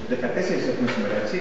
14 έχουμε σήμερα, έτσι.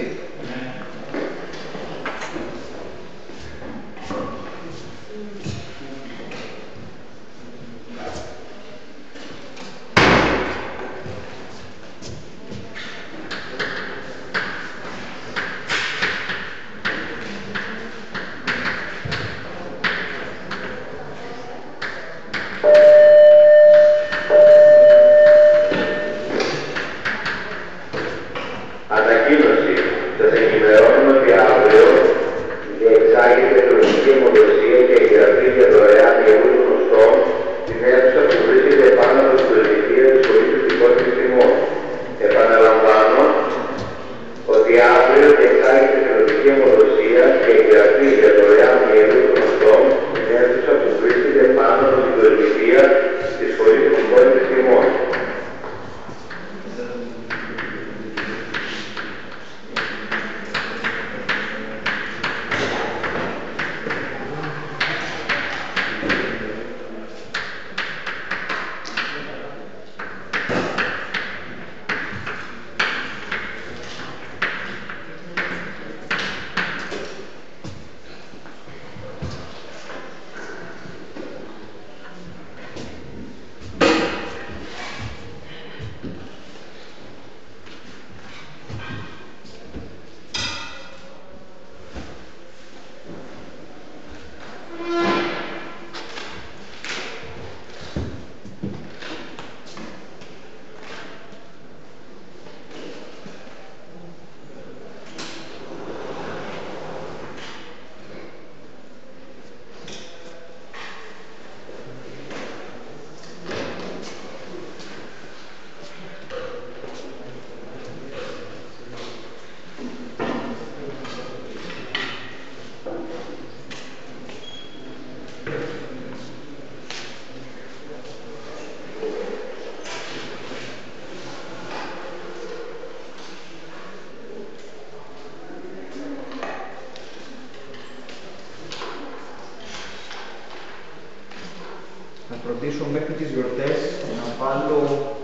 Φροντίσω μέχρι τις γιορτές να βάλω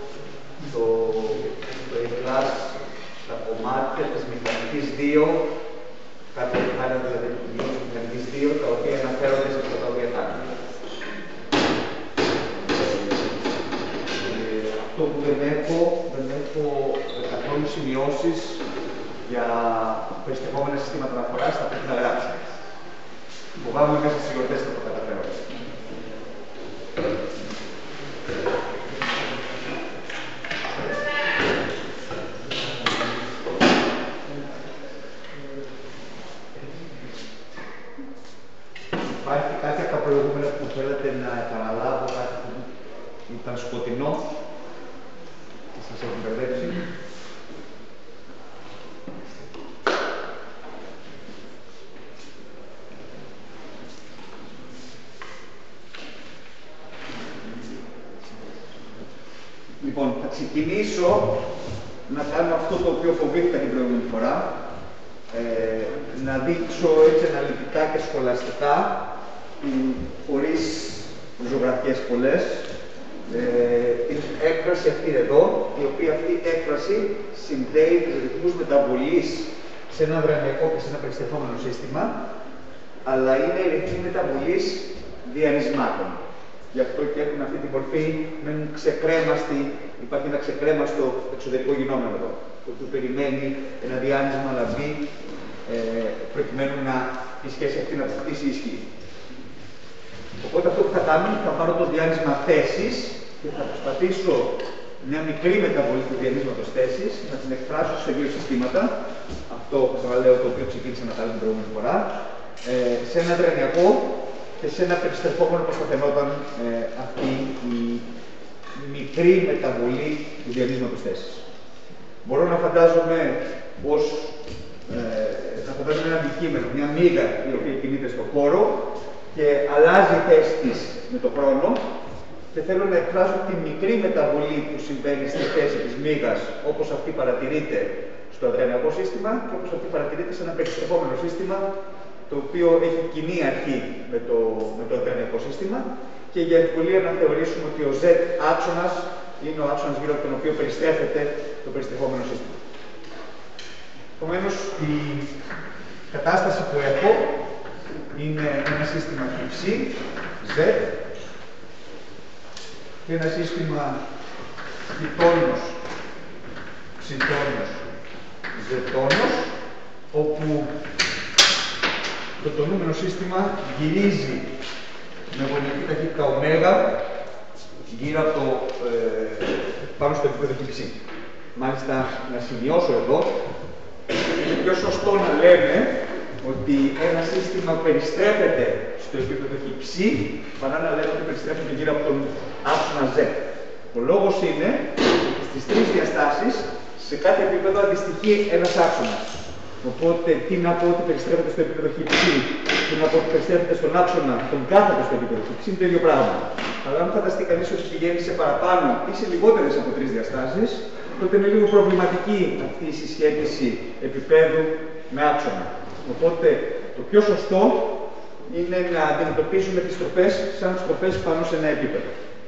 το E-Class στα κομμάτια της μηχανικής 2, κάποια κομμάτια δηλαδή της μηχανικής 2, τα οποία αναφέρονται σε αυτά τα οποία κάνουμε. Αυτό που δεν έχω καθόλου σημειώσεις για περιστεχόμενα συστήματα αναφοράς, θα πρέπει να γράψω. Φοβάμαι μέσα στις γιορτές θα το καταφέρω. Υπάρχει κάτι από τα προηγούμενα που θέλετε να επαναλάβω, κάτι που ήταν σκοτεινό και σας έχουν μπερδέψει? Λοιπόν, θα ξεκινήσω να κάνω αυτό το οποίο φοβήθηκα την προηγούμενη φορά. Να δείξω έτσι αναλυτικά και σχολαστικά, χωρίς ζωγραφιές πολλές, την έκφραση αυτή εδώ, η οποία αυτή η έκφραση συνδέει τους ρυθμούς μεταβολής σε ένα δρανειακό και σε ένα περιστεχόμενο σύστημα, αλλά είναι οι ρυθμοί μεταβολής διανυσμάτων. Γι' αυτό και έχουν αυτή τη μορφή, μένουν ξεκρέμαστοι, υπάρχει ένα ξεκρέμαστο εξωτερικό γινόμενο εδώ, το οποίο περιμένει ένα διάνυσμα να μπει, προκειμένου να η σχέση αυτή να αποκτήσει ισχύ. Οπότε αυτό που θα κάνω, θα πάρω το διάνυσμα θέσης και θα προσπαθήσω μια μικρή μεταβολή του διανύσματος θέσης να την εκφράσω σε δύο συστήματα. Αυτό που θα λέω, το οποίο ξεκίνησα να κάνω την προηγούμενη φορά, σε ένα δρανειακό και σε ένα περιστρεφόμενο όπως θα φαινόταν αυτή η μικρή μεταβολή του διανύσματος θέσης. Μπορώ να φαντάζομαι ως ένα αντικείμενο, μια μύγα η οποία κινείται στον χώρο και αλλάζει η θέση της με τον χρόνο και θέλω να εκφράσω τη μικρή μεταβολή που συμβαίνει στη θέση της μύγας όπως αυτή παρατηρείται στο αδρενιακό σύστημα και όπως αυτή παρατηρείται σε ένα περιστρεφόμενο σύστημα το οποίο έχει κοινή αρχή με το αδρενιακό σύστημα και για ευκολία να θεωρήσουμε ότι ο Z άξονας είναι ο άξονας γύρω από τον οποίο περιστρέφεται το περιστρεφόμενο σύστημα. Επομένως, η κατάσταση που έχω είναι ένα σύστημα υψί, Z, και ένα σύστημα χιτόνος, ψιτόνος, ζετόνος, όπου το τονούμενο σύστημα γυρίζει με γωνιακή ταχύτητα ω γύρω από πάνω στο επίπεδο υψί. Μάλιστα, να σημειώσω εδώ, είναι πιο σωστό να λέμε ότι ένα σύστημα περιστρέφεται στο επίπεδο υψί, παρά να λέμε ότι περιστρέφεται γύρω από τον άξονα Z. Ο λόγος είναι ότι στις τρεις διαστάσεις, σε κάθε επίπεδο αντιστοιχεί ένας άξονας. Οπότε, τι να πω ότι περιστρέφεται στο επίπεδο υψί, τι να πω ότι περιστρέφεται στον άξονα, τον κάθετο στο επίπεδο υψί, είναι το ίδιο πράγμα. Αλλά αν φανταστεί κανείς ότι πηγαίνει σε παραπάνω ή σε λιγότερες από τρεις διαστάσεις, τότε είναι λίγο προβληματική αυτή η συσχέτιση επίπεδου με άξονα. Οπότε, το πιο σωστό είναι να αντιμετωπίσουμε τις τροπές σαν τροπές πάνω σε ένα επίπεδο.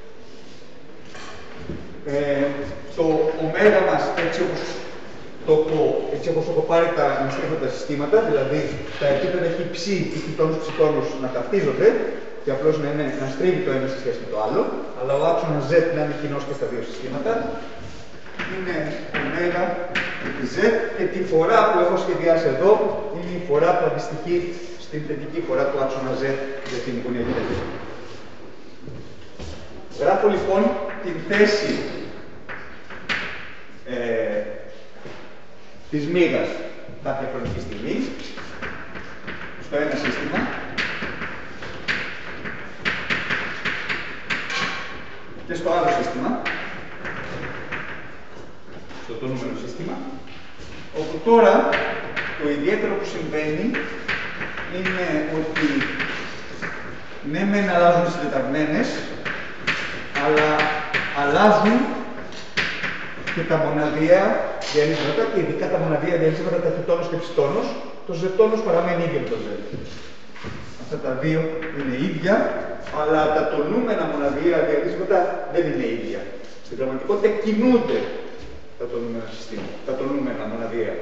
Το ωμέγα μας, έτσι όπως έχω πάρει τα αναστρέφοντα συστήματα, δηλαδή τα επίπεδα υψί ή χιτόνους ψιτόνους να ταυτίζονται και απλώς να στρίβει το ένα σε σχέση με το άλλο, αλλά ο άξονας Z να είναι κοινός και στα δύο συστήματα, είναι ωμέγα Z, και τη φορά που έχω σχεδιάσει εδώ είναι η φορά που αντιστοιχεί στην θετική φορά του άξονα Z για την γωνιακή ταχύτητα. Γράφω λοιπόν την θέση της μίγας κάποια χρονική στιγμή στο ένα σύστημα και στο άλλο σύστημα, στο τονούμενο σύστημα, όπου τώρα το ιδιαίτερο που συμβαίνει είναι ότι ναι μεν αλλάζουν οι συντεταγμένες, αλλά αλλάζουν και τα μοναδιαία διαλύσματα, και ειδικά τα μοναδιαία διαλύσματα ταχυτόνος και ψιτόνος. Το ζετόνος παραμένει ίδιο με το Z. Αυτά τα δύο είναι ίδια, αλλά τα τονούμενα μοναδιαία διαλύσματα δεν είναι ίδια. Στην πραγματικότητα κινούνται τα τονούμενα συστήματα, τα τονούμενα μοναδιαία.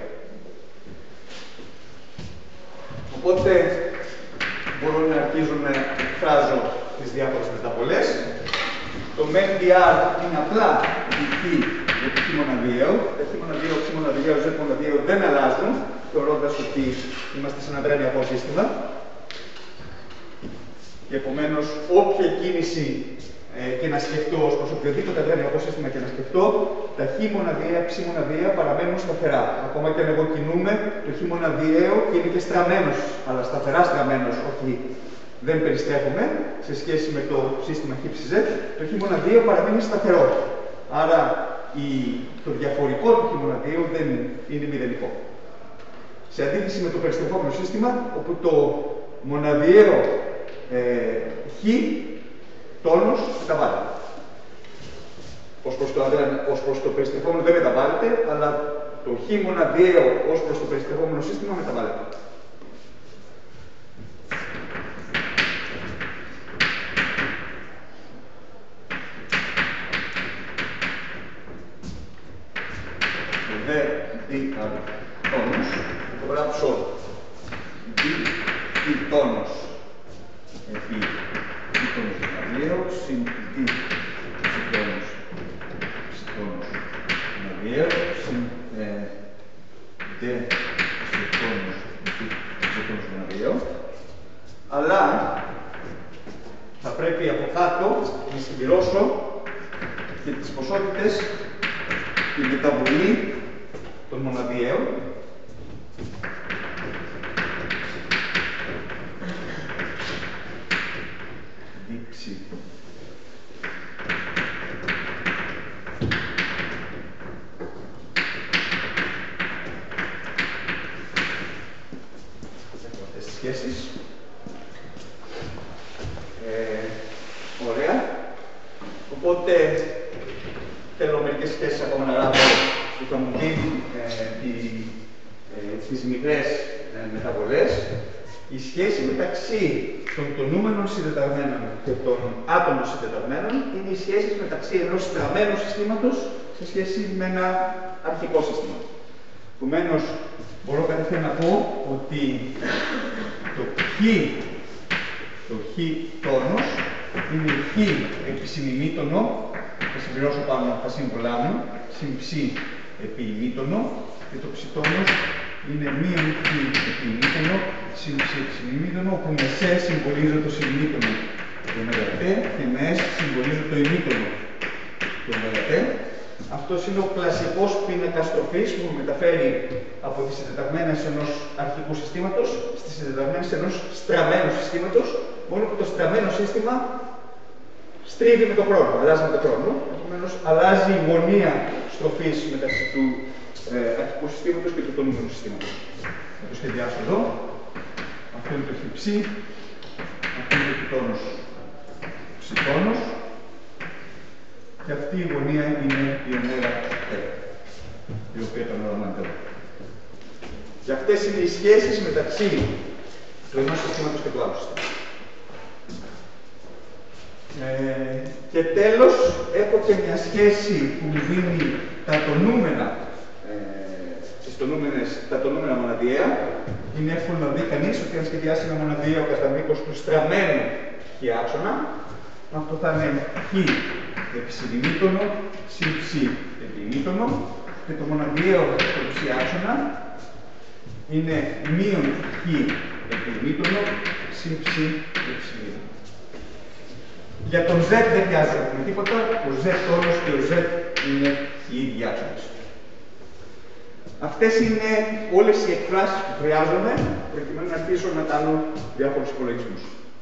Οπότε μπορώ να αρχίζω να εκφράζω τις διάφορες μεταβολές. Το MEN-DR είναι απλά δική για το χ μοναδιαίο. Τα χ μοναδιαίο, ψ μοναδιαίο, Z μοναδιαίο δεν αλλάζουν, θεωρώντας ότι είμαστε σε ένα δρανειακό σύστημα. Και επομένως, όποια κίνηση και να σκεφτώ ως προς οποιοδήποτε δρανειακό σύστημα και να σκεφτώ, τα χ μοναδιαία, ψ μοναδιαία παραμένουν σταθερά. Ακόμα και αν εγώ κινούμε, το χ μοναδιαίο είναι και στραμμένος, αλλά σταθερά στραμμένος, όχι δεν περιστρέφουμε σε σχέση με το σύστημα χ-ψ-z, το χ μοναδιαίο παραμένει σταθερό. Άρα το διαφορικό του χ μοναδιαίου δεν είναι μηδενικό. Σε αντίθεση με το περιστρεφόμενο σύστημα, όπου το μοναδιαίο χ τόνος μεταβάλλεται. Ως προς το περιστρεφόμενο δεν μεταβάλλεται, αλλά το χ μοναδιαίο ως προς το περιστρεφόμενο σύστημα μεταβάλλεται. Τόνος, θα το γράψω d τόνος επί d τόνος μοναδιαίο συν d τόνος μοναδιαίο συν d τόνος επί d τόνος μοναδιαίο. Αλλά θα πρέπει από κάτω να συμπληρώσω και τις ποσότητες, τη μεταβολή των μοναδιαίων, δίψη έχω αυτές τις σχέσεις. Ωραία. Οπότε θέλω μερικές σχέσεις ακόμα να γράφω που θα μου δίνει τις μικρές μεταβολές. Η σχέση μεταξύ των τονούμενων συντεταγμένων και των άτομων συντεταγμένων είναι οι σχέσεις μεταξύ ενός στραμμένου συστήματος σε σχέση με ένα αρχικό σύστημα. Που Επομένως, μπορώ κατευθείαν να πω ότι το χ τόνος είναι χ επισημημήτωνο, θα συμπληρώσω πάνω τα σύμβολά μου, συν ψ επί ημίτωνο, και το ψητόνος είναι μείον χ επί ημίτωνο, συν ψ επισημημήτωνο, όπου με σε συμβολίζω το συμμήτωνο του ωμέγα-τ και με s συμβολίζω το ημίτωνο του ωμέγα-τ. Αυτός είναι ο κλασικός πίνακας τροφής που μεταφέρει από τις συντεταγμένες ενός αρχικού συστήματος στις συντεταγμένες ενός στραμμένου συστήματος, μόνο που το στραμμένο σύστημα στρίβει με τον χρόνο, αλλάζει με τον χρόνο. Επομένως, αλλάζει η γωνία στροφής μεταξύ του αρχικού συστήματος και του τονούμενου συστήματος. Θα το σχεδιάσω εδώ. Αυτό είναι το χ, αυτό είναι το τόνος ψητόνος. Και αυτή η γωνία είναι η ωμέγα-τ, η οποία τον ονομάζεται εδώ. Και αυτές είναι οι σχέσεις μεταξύ του ενός συστήματος και του άλλου συστήματος. Και τέλος, έχω και μια σχέση που μου δίνει τα τονούμενα μοναδιαία. Είναι εύκολο να δει κανείς ότι αν σχεδιάσει ένα μοναδιαίο κατά μήκος του στραμμένου χ άξονα, αυτό θα είναι χ επισημημήτωνο συν ψ επιμήτωνο, και το μοναδιαίο του ψ άξονα είναι μείον χ επιμήτωνο συν ψ επισημήτωνο. Για τον Z δεν χρειάζεται να πούμε τίποτα, ο Z τόνος και ο Z είναι οι ίδιοι άξονες. Αυτές είναι όλες οι εκφράσεις που χρειάζομαι προκειμένου να αρχίσω να κάνω διάφορους υπολογισμούς.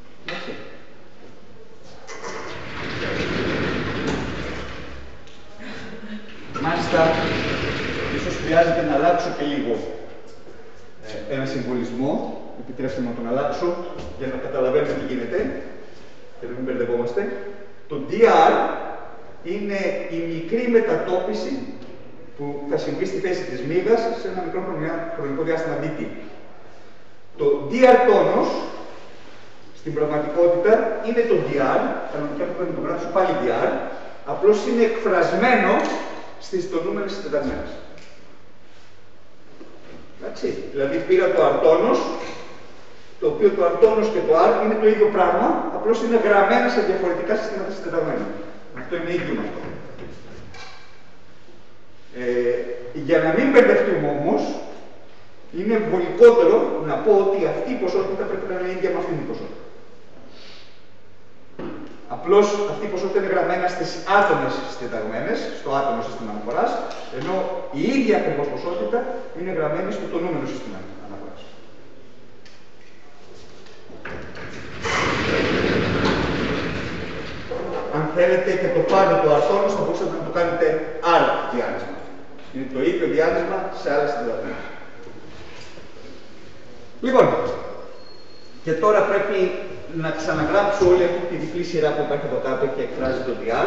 Μάλιστα, ίσως χρειάζεται να αλλάξω και λίγο ένα συμβολισμό. Επιτρέψτε μου να τον αλλάξω για να καταλαβαίνετε τι γίνεται και να μην μπερδευόμαστε. Το dr είναι η μικρή μετατόπιση που θα συμβεί στη θέση της μύγας σε ένα μικρό χρονικό διάστημα dt. Το dr τόνος στην πραγματικότητα είναι το dr, κανονικά πρέπει να το γράψω πάλι dr, απλώς είναι εκφρασμένο στις τονούμενες συντεταγμένες. Εντάξει, δηλαδή πήρα το αρτόνος, το οποίο το αρτόνος και το r είναι το ίδιο πράγμα, απλώς είναι γραμμένα σε διαφορετικά συστήματα συντεταγμένα. Αυτό είναι ίδιο με αυτό. Για να μην μπερδευτούμε όμως, είναι βολικότερο να πω ότι αυτή η ποσότητα πρέπει να είναι ίδια με αυτήν την ποσότητα. Απλώς αυτή η ποσότητα είναι γραμμένα στις άτομες συντεταγμένες, στο άτομο σύστημα αναφοράς, ενώ η ίδια ακριβώς ποσότητα είναι γραμμένη στο τονούμενο σύστημα αναφοράς. Αν θέλετε και το πάνω του αρτόνος, θα μπορούσατε να το κάνετε άλλο διάνυσμα. Είναι το ίδιο διάνυσμα σε άλλες συντεταγμένες. Λοιπόν, και τώρα πρέπει να ξαναγράψω όλη αυτή τη διπλή σειρά που υπάρχει εδώ κάτω και εκφράζει το dr.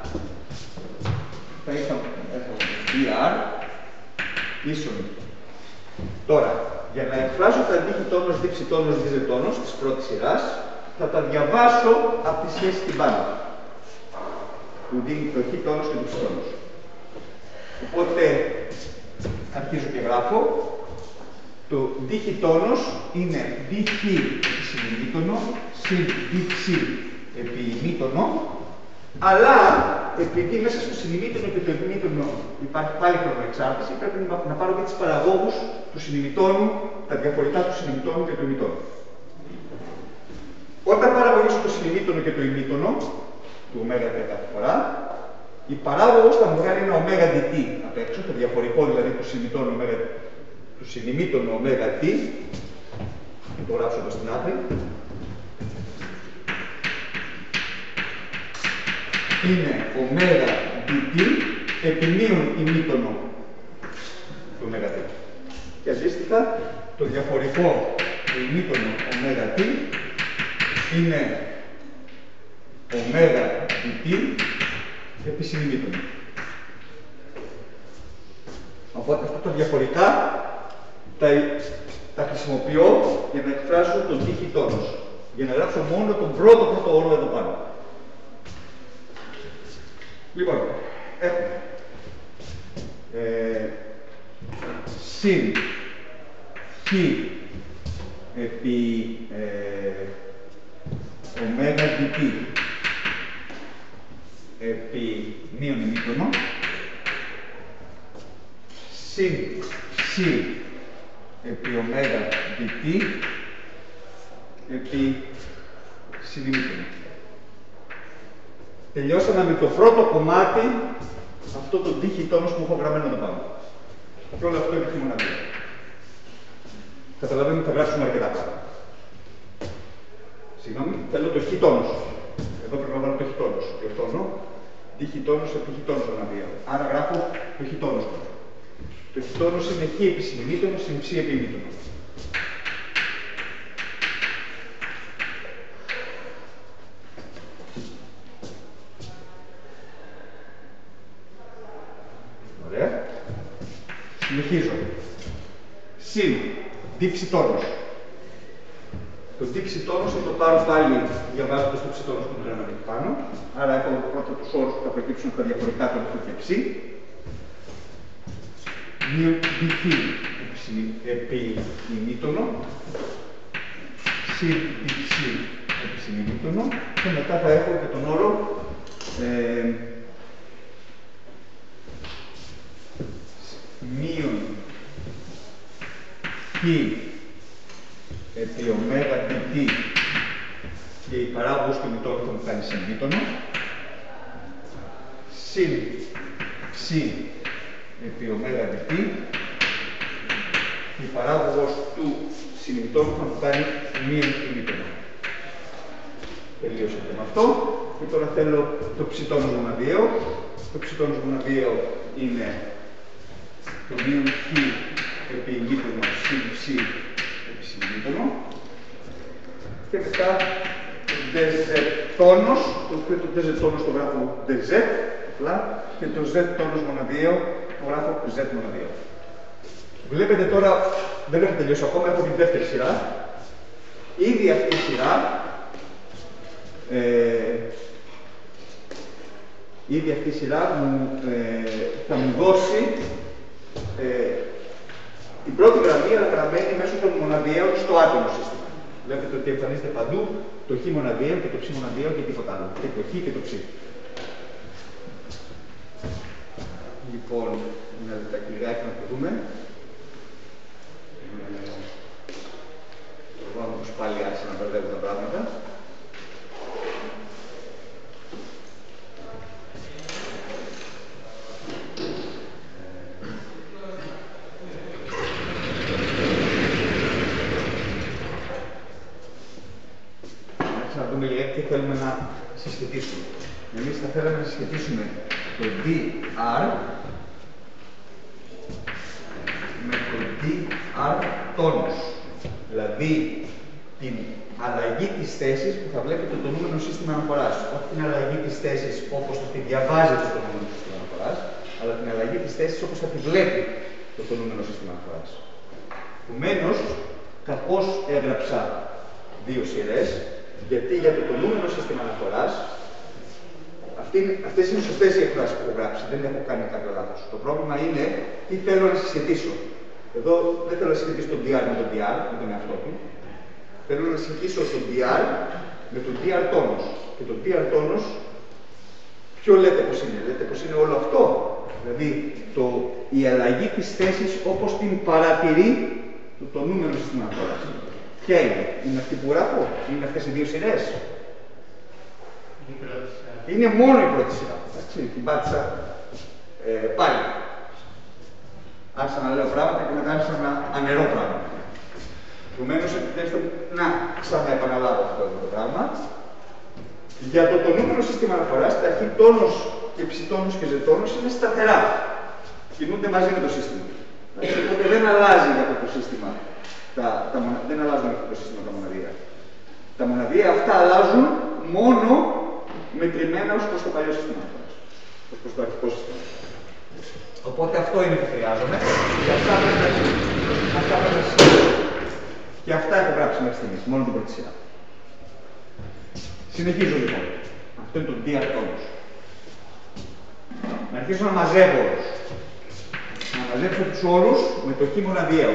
Θα είχα dr ίσον. Τώρα, για να εκφράσω τα διχητόνος, διψητόνος, διζετόνος της πρώτης σειράς, θα τα διαβάσω από τη σχέση την πάνω, που δίνει το χ-τόνος και το ψητόνος. Οπότε, αρχίζω και γράφω. Το διχητόνος είναι dχ επισημημήτωνο συν dψ επί ημίτωνο, αλλά επειδή μέσα στο συνημήτωνο και το επιμήτωνο υπάρχει πάλι χρονοεξάρτηση, πρέπει να πάρω και τις παραγόγους του συνημητώνου, τα διαφορικά του συνημητώνου και του ημιτώνου. Όταν παραγωγήσω το συνημήτωνο και το ημίτωνο, του ωμέγα κάθε φορά, η παράγωγος θα μου βγάλει ένα ωμέγα dt απ' έξω, το διαφορικό δηλαδή του συνημητώνου ωμέγα του συνημήτωνου ωμέγα t, το γράψω εδώ στην άκρη, είναι ωμέγα dt επί μείον ημίτωνο του ωμέγα t. Και αντίστοιχα, το διαφορικό του ημίτωνο ωμέγα t είναι ωμέγα dt επί συνημήτωνο. Οπότε αυτά τα διαφορικά τα χρησιμοποιώ για να εκφράσω τον τύχη τόνος. Για να γράψω μόνο τον πρώτο όρο εδώ πάνω. Λοιπόν, έχουμε σ συν χ επί ωμέγα dt επί μείον ημίτονο συν ψ επί ωμέγα dt επί συνημίτονο. Τελειώσαμε με το πρώτο κομμάτι, αυτό το τ χιτόνος που έχω γραμμένο εδώ πάνω. Και όλο αυτό είναι χειμωναδία. Καταλαβαίνετε ότι θα γράψουμε αρκετά πράγματα. Συγγνώμη, θέλω το χιτόνος. Εδώ πρέπει να βάλω το χιτόνος. Διορθώνω. Τι χιτόνος επί χιτόνος γραμμαδία. Άρα γράφω το χιτόνος. Το χιτόνος είναι χ επί συνημίτονο συν ψ επί ημίτονο. Ωραία. Συνεχίζω. Συν διψιτόνος. Το διψιτόνος θα το πάρω πάλι διαβάζοντας το ψιτόνος που μου γράφει πάνω. Άρα έχω πρώτα τους όρους που θα προκύψουν τα διαφορετικά των αυτό και ψ. Μείον διχ επί ημίτονο. Συν διψ επί συνημίτονο. Και μετά θα έχω και τον όρο μείον χ επί ωμέγα dt και η παράγωγος του μητώνου θα μου κάνει συνημίτονο συν ψ επί ωμέγα dt και η παράγωγος του συνημιτώνου θα μου κάνει μείον ημίτονο. Τελείωσε και με αυτό. Και τώρα θέλω το ψιτόνος μοναδιαίο. Το ψιτόνος μοναδιαίο είναι το μείον χ επί ημίτονο συν ψ επί συνημίτονο. Και μετά το dz τόνος, το οποίο το dz τόνος το γράφω dz, απλά, και το z τόνος μοναδιαίο το γράφω z μοναδιαίο. Βλέπετε τώρα, δεν έχω τελειώσει ακόμα, έχω την δεύτερη σειρά. Ήδη αυτή η σειρά θα μου δώσει την πρώτη γραμμή, αλλά γραμμένη μέσω των μοναδιαίων στο άτομο σύστημα. Βλέπετε ότι εμφανίζεται παντού το χ μοναδιαίο και το ψ μοναδιαίο και τίποτα άλλο. Και το χ και το ψ. Λοιπόν, ένα λεπτάκι λιγάκι να το δούμε. Εγώ όμως πάλι άρχισα να μπερδεύω τα πράγματα. Να δούμε λιγάκι τι θέλουμε να συσχετίσουμε. Εμείς θα θέλαμε να συσχετίσουμε το dr με το dr τόνος. Δηλαδή την αλλαγή της θέσης που θα βλέπετε το νούμερο σύστημα αναφοράς. Όχι την αλλαγή της θέσης όπως θα τη διαβάζετε το νούμερο σύστημα αναφοράς, αλλά την αλλαγή της θέσης όπως θα τη βλέπει το νούμερο σύστημα αναφοράς. Επομένως, κακώς έγραψα δύο σειρές, γιατί για το νούμερο σύστημα αναφοράς αυτές είναι σωστές οι εκφράσεις που έχω γράψει, δεν έχω κάνει κάποιο λάθος. Το πρόβλημα είναι τι θέλω να συσχετίσω. Εδώ δεν θέλω να συσχετήσω τον dr με τον dr, με τον εαυτό του. Θέλω να συσχετήσω τον dr με τον dr τόνος. Και τον dr τόνος, ποιο λέτε πως είναι? Λέτε πως είναι όλο αυτό. Δηλαδή η αλλαγή της θέσης όπως την παρατηρεί το νούμερο σύστημα αναφοράς. Ποια είναι? Είναι αυτή που γράφω? Είναι αυτές οι δύο σειρές? Είναι μόνο η πρώτη σειρά. Εντάξει, την πάτησα πάλι. Άρχισα να λέω πράγματα και μετά άρχισα να αναιρώ πράγματα. Επομένως, επιτρέψτε να ξαναεπαναλάβω αυτό το πράγμα. Για το νούμερο σύστημα αναφοράς, τα χ τόνος και ψ τόνος και ζ τόνος είναι σταθερά. Κινούνται μαζί με το σύστημα. Οπότε δεν αλλάζει για αυτό το σύστημα. Δεν αλλάζουν αυτό το σύστημα τα μοναδία. Τα μοναδία αυτά αλλάζουν μόνο μετρημένα ως προς το παλιό σύστημα αναφοράς. Ως προς το αρχικό σύστημα. Οπότε αυτό είναι που χρειάζομαι και αυτά πρέπει να συζητήσω. Και αυτά έχω γράψει μέχρι στιγμής, μόνο την πρώτη σειρά. Συνεχίζω λοιπόν. Αυτό είναι το dr τόνος. Να αρχίσω να μαζεύω όλους. Να μαζέψω τους όρους με το χ μοναδιαίο.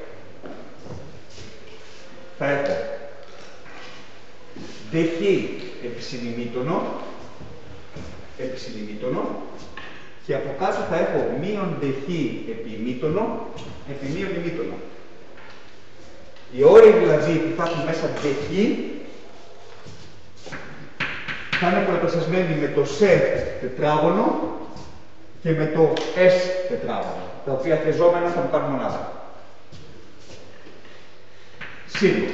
Θα έχω dχ επισυνημίτονο και από κάτω θα έχω μείον dχ επί ημίτονο επί μείον ημίτονο. Οι όροι δηλαδή που θα έχουν μέσα dχ θα είναι προεπασιασμένοι με το σε τετράγωνο και με το s τετράγωνο, τα οποία θεζόμενα θα μου πάρουν μονάδα. Σύν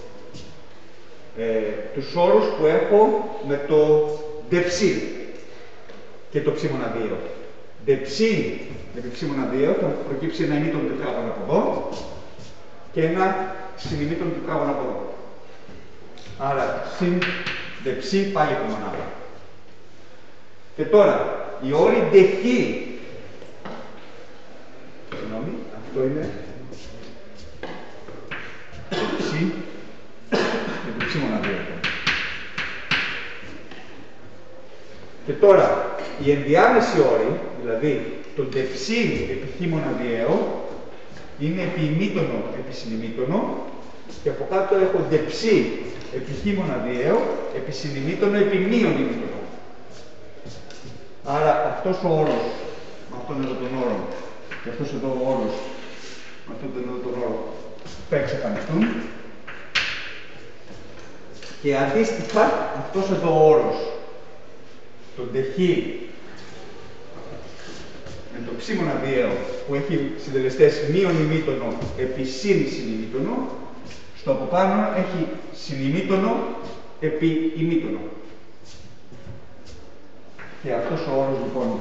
τους όρους που έχω με το δεψί και το ψ μοναδιαίο. Δεψί επί ψ μοναδιαίο θα προκύψει ένα ημίτονο τετράγωνο από εδώ και ένα συνημίτονο τετράγωνο από εδώ. Άρα συν δεψί πάλι από μονάδα. Και τώρα οι όροι dχ, συγγνώμη, αυτό είναι δεψί και το ψ μοναδιαίο. Και τώρα οι ενδιάμεσοι όροι, δηλαδή το δεψί επί χ μοναδιαίο, είναι επί ημίτονο επί συνημίτονο και από κάτω έχω δεψί επί χ μοναδιαίο επί συνημίτονο επί μείον ημίτονο. Άρα αυτός ο όρος με αυτόν εδώ τον όρο και αυτός εδώ ο όρος με αυτόν εδώ τον όρο θα εξαφανιστούν και αντίστοιχα αυτός εδώ ο όρος, το dχ με το ψ μοναδιαίο που έχει συντελεστές μείον ημίτονο επί συν συνημίτονο, στο από πάνω έχει συνημίτονο επί ημίτονο. Και αυτός ο όρος λοιπόν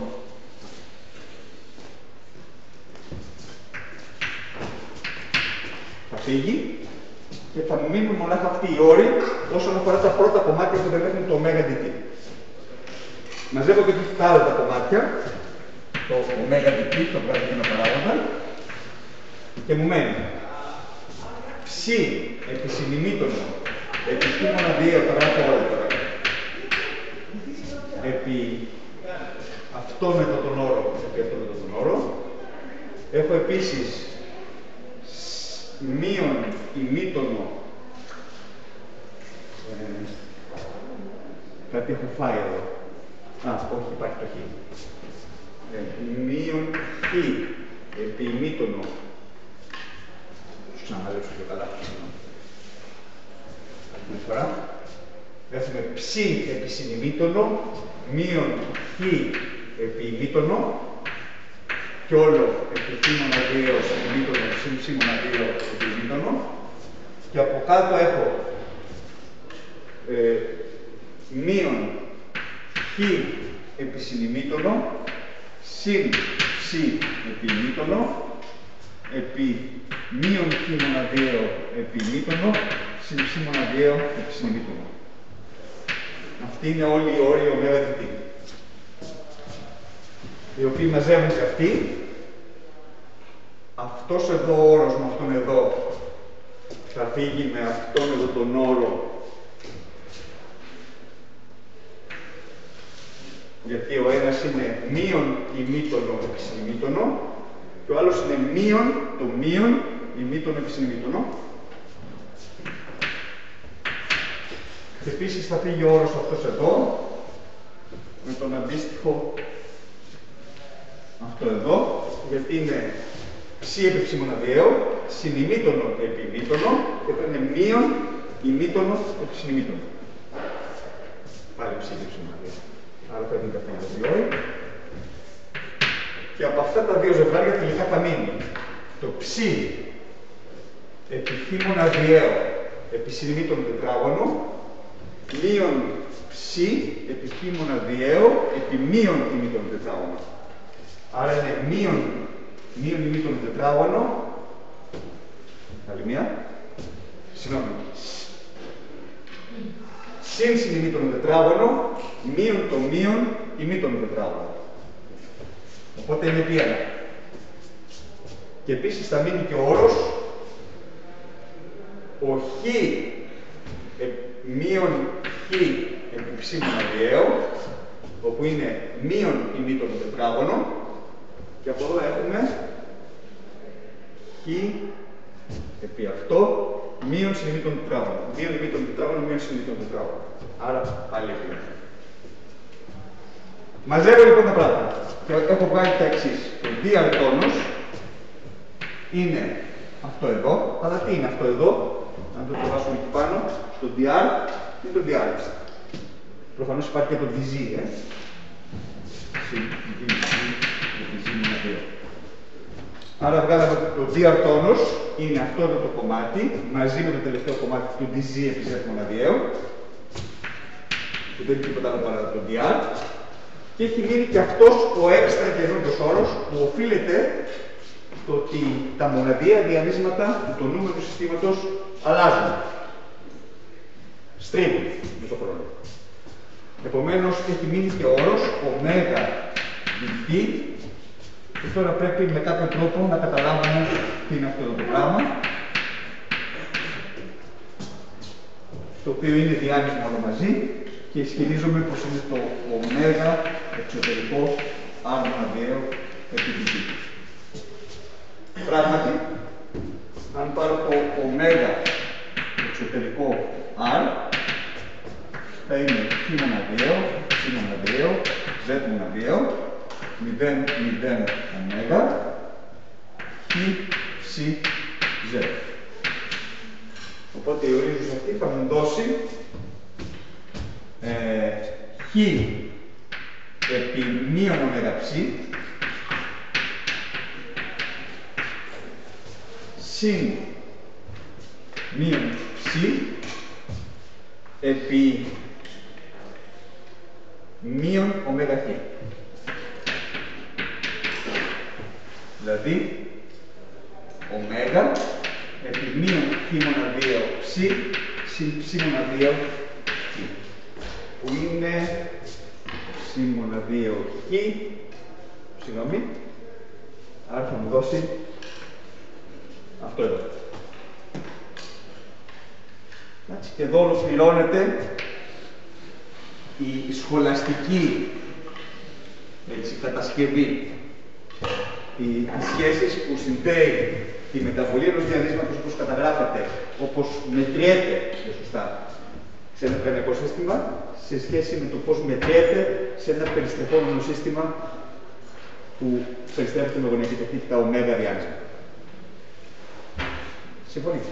θα φύγει και θα μου μείνουν μονάχα αυτοί οι όροι όσον αφορά τα πρώτα κομμάτια που δεν έχουν το ω dt. Μαζεύω και τα άλλα τα κομμάτια, το ω dt, το βγάζω και ένα παράγοντα, και μου μένει ψ επί συνημίτονο επί χ μοναδιαίο, τα γράφω όλα τώρα, επί αυτόν εδώ τον όρο, επί αυτόν εδώ τον όρο. Έχω επίσης μείον ημίτονο, κάτι έχω φάει εδώ. Όχι, υπάρχει το χ. Μείον χ επί ημίτονο. Ξαναλέψω πιο καλά. Άλλη φορά. Έχουμε ψ επί συνημίτονο, μείον χ επί ημίτονο και όλο επί χ μοναδιαίο συνημίτονο, συν ψ μοναδιαίο επί ημίτονο και από κάτω έχω μείον χ επί συνημίτονο, συν ψ επί ημίτονο, επί μείον χ μοναδιαίο επί ημίτονο, συν ψ μοναδιαίο επί συνημίτονο. Αυτοί είναι όλοι οι όροι ω dt, οι οποίοι μαζεύονται αυτοί. Αυτός εδώ ο όρος με αυτόν εδώ θα φύγει με αυτόν εδώ τον όρο, γιατί ο ένας είναι μείον ημίτονο επί συνημίτονο και ο άλλος είναι μείον το μείον ημίτονο επί συνημίτονο. Και επίσης θα φύγει ο όρος αυτός εδώ με τον αντίστοιχο αυτό εδώ, γιατί είναι ψ επί ψ μοναδιαίο, συνημίτονο επί ημίτονο και θα είναι μείον ημίτονο επί συνημίτονο. Πάλι ψ επί ψ μοναδιαίο. Άρα θα είναι αυτά τα δύο όροι. Και από αυτά τα δύο ζευγάρια τελικά θα μείνει το ψ επί χ μοναδιαίο επί συνημίτονο τετράγωνο, μείον ψ επί χ μοναδιαίο επί μείον ημίτονο τετράγωνο. Άρα είναι μείον ημίτονο τετράγωνο. Άλλη μία. Συγγνώμη. Συν συνημίτονο τετράγωνο, μείον το μείον ημίτονο τετράγωνο. Οπότε είναι επί 1. Και επίσης θα μείνει και ο όρος ο χ μείον χ επί ψ μοναδιαίο, όπου είναι μείον ημίτονο τετράγωνο, και από εδώ έχουμε επί αυτό μείον συνειδή των τετράγωνων. Μείον ημί των τετράγωνων, μείον συνειδή των τετράγωνων. Άρα πάλι επί. Μαζεύω λοιπόν τα πράγματα και έχω βγάλει τα εξής. Το διαρτόνος είναι αυτό εδώ, αλλά τι είναι αυτό εδώ, αν το διαβάσουμε εκεί πάνω, στο dr είναι το dr. Προφανώς υπάρχει και το dz, Άρα βγάλαμε το διαρτόνος, είναι αυτό εδώ το κομμάτι, μαζί με το τελευταίο κομμάτι του dz επί z μοναδιαίου, που δεν είναι τίποτα άλλο παρά το dr, και έχει μείνει και αυτός ο έξτρα καινούργιος όρος που οφείλεται στο ότι τα μοναδιαία διανύσματα του νούμερου συστήματος αλλάζουν. Στρίβουν με το χρόνο. Επομένως, έχει μείνει και ο όρος ωμέγα dt, και τώρα πρέπει με κάποιο τρόπο να καταλάβουμε τι είναι αυτό το πράγμα, το οποίο είναι διάνυσμα όλο μαζί, και ισχυρίζομαι πως είναι το ωμέγα εξωτερικό r μοναδιαίο επί dt. Πράγματι, αν πάρω το ωμέγα εξωτερικό r, θα είναι χ μοναδιαίο, ψ μοναδιαίο, z μοναδιαίο, 0, 0, ωμέγα, χ, ψ, z. Οπότε η ορίζουσα αυτή θα μου δώσει χ επί μείον ωμέγα ψ συν μείον ψ επί μείον ωμέγα χ. Δηλαδή, ωμέγα επί μείον χ μοναδίο ψ συν ψ μοναδίο χ, που είναι ψ μοναδίο χ, συγγνώμη, άρα θα μου δώσει αυτό εδώ. Και εδώ ολοκληρώνεται η σχολαστική κατασκευή, οι σχέσεις που συνδέει τη μεταβολή ενός διανύσματος όπως καταγράφεται, όπως μετριέται σωστά σε ένα τρενικό σύστημα, σε σχέση με το πώς μετριέται σε ένα περιστρεφόμενο σύστημα που περιστρέφεται με γωνιακή ταχύτητα ωμέγα διάνυσμα. Συμφωνείτε?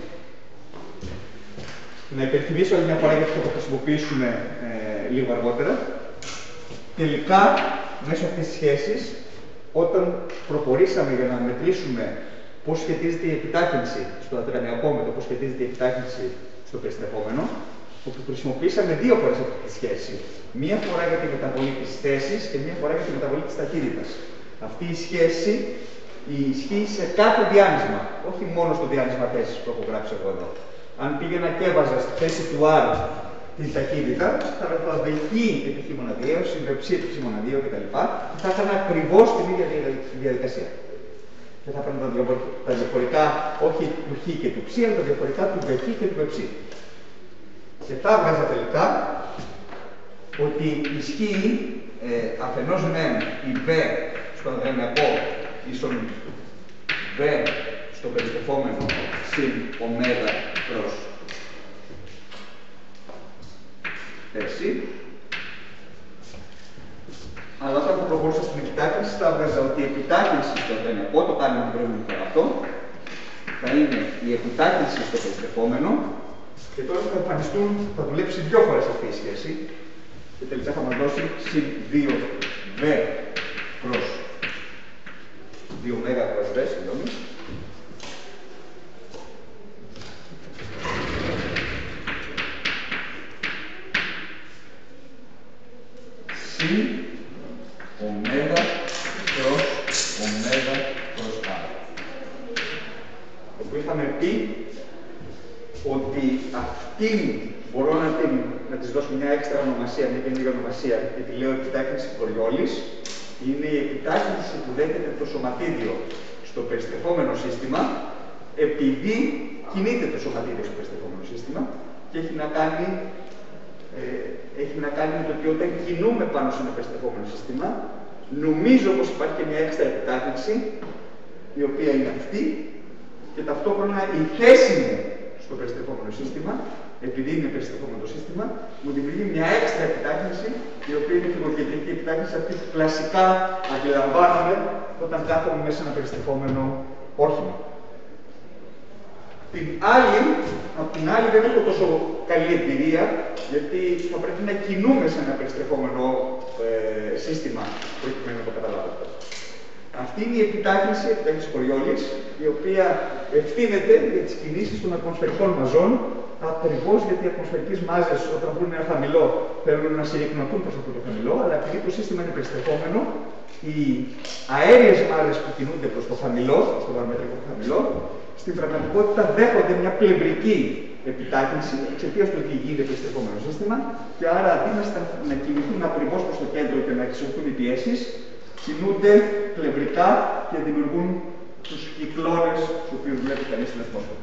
Να υπενθυμίσω άλλη μια φορά, γιατί θα το χρησιμοποιήσουμε λίγο αργότερα. Τελικά, μέσω αυτής της σχέσης, όταν προχωρήσαμε για να μετρήσουμε πώς σχετίζεται η επιτάχυνση στο ατρανιακό με το πώς σχετίζεται η επιτάχυνση στο περιστρεφόμενο, όπου χρησιμοποιήσαμε δύο φορές αυτή τη σχέση. Μία φορά για τη μεταβολή της θέσης και μία φορά για τη μεταβολή της ταχύτητας. Αυτή η σχέση ισχύει σε κάθε διάνυσμα, όχι μόνο στο διάνυσμα θέσης που έχω γράψει εγώ εδώ. Αν πήγαινα και έβαζα στη θέση του R την ταχύτητα, θα έβαζα χ επί χ μοναδιαίο, συνδεψή επί χ μοναδιαίο κτλ. Και θα έκανα ακριβώς την ίδια διαδικασία. Και θα έπαιρνα τα διαφορικά, όχι του χ και του ψ, αλλά τα διαφορικά του βχ και του βψ. Και θα έβγαζα τελικά ότι ισχύει αφενός μεν η β στο αδρενιακό ίσον β στο περιστρεφόμενο συν ωμέγα προς θέση. Αλλά όταν θα προχωρούσα στην επιτάχυνση, θα έβγαζα ότι η επιτάχυνση στο αδρενιακό, το κάνουμε την προηγούμενη φορά αυτό, θα είναι η επιτάχυνση στο περιστρεφόμενο, και τώρα θα εμφανιστούν, θα δουλέψει δύο φορές αυτή η σχέση, και τελικά θα μας δώσει συν 2v προς 2 μέγα προς v, συγγνώμη, συν ωμέγα προς ωμέγα προς α. Όπου είχαμε πει ότι αυτή μπορώ να της δώσω μια έξτρα ονομασία, μια καινούργια ονομασία, γιατί λέω επιτάχυνση Κοριόλης. Είναι η επιτάχυνση που δέχεται το σωματίδιο στο περιστρεφόμενο σύστημα, επειδή κινείται το σωματίδιο στο περιστρεφόμενο σύστημα και έχει να κάνει με το ότι όταν κινούμε πάνω σε ένα περιστρεφόμενο σύστημα, νομίζω πως υπάρχει και μια έξτρα επιτάχυνση, η οποία είναι αυτή, και ταυτόχρονα η θέση μου στο περιστρεφόμενο σύστημα, επειδή είναι περιστρεφόμενο το σύστημα, μου δημιουργεί μια έξτρα επιτάχυνση, η οποία είναι η φυγοκεντρική επιτάχυνση, αυτή που κλασικά αντιλαμβάνομαι όταν κάθομαι μέσα σε ένα περιστρεφόμενο όχημα. Απ' την άλλη δεν έχω τόσο καλή εμπειρία, γιατί θα πρέπει να κινούμε σε ένα περιστρεφόμενο σύστημα προκειμένου να το καταλάβω. Αυτή είναι η επιτάχυνση Κοριόλης, η οποία ευθύνεται για τις κινήσεις των ατμοσφαιρικών μαζών, ακριβώς γιατί οι ατμοσφαιρικές μάζες, όταν βρουν ένα χαμηλό, θέλουν να συρρυκνωθούν προς αυτό το χαμηλό, αλλά επειδή το σύστημα είναι περιστρεφόμενο, οι αέριες μάζες που κινούνται προς το χαμηλό, στο βαρομετρικό χαμηλό, στην πραγματικότητα δέχονται μια πλευρική επιτάχυνση εξαιτίας του ότι γίνεται περιστρεφόμενο σύστημα, και άρα αντί να κινηθούν ακριβώς προς το κέντρο και να εξελιχθούν οι πιέσεις, κινούνται πλευρικά και δημιουργούν τους κυκλώνες τους οποίους βλέπει κανείς στην ατμόσφαιρα.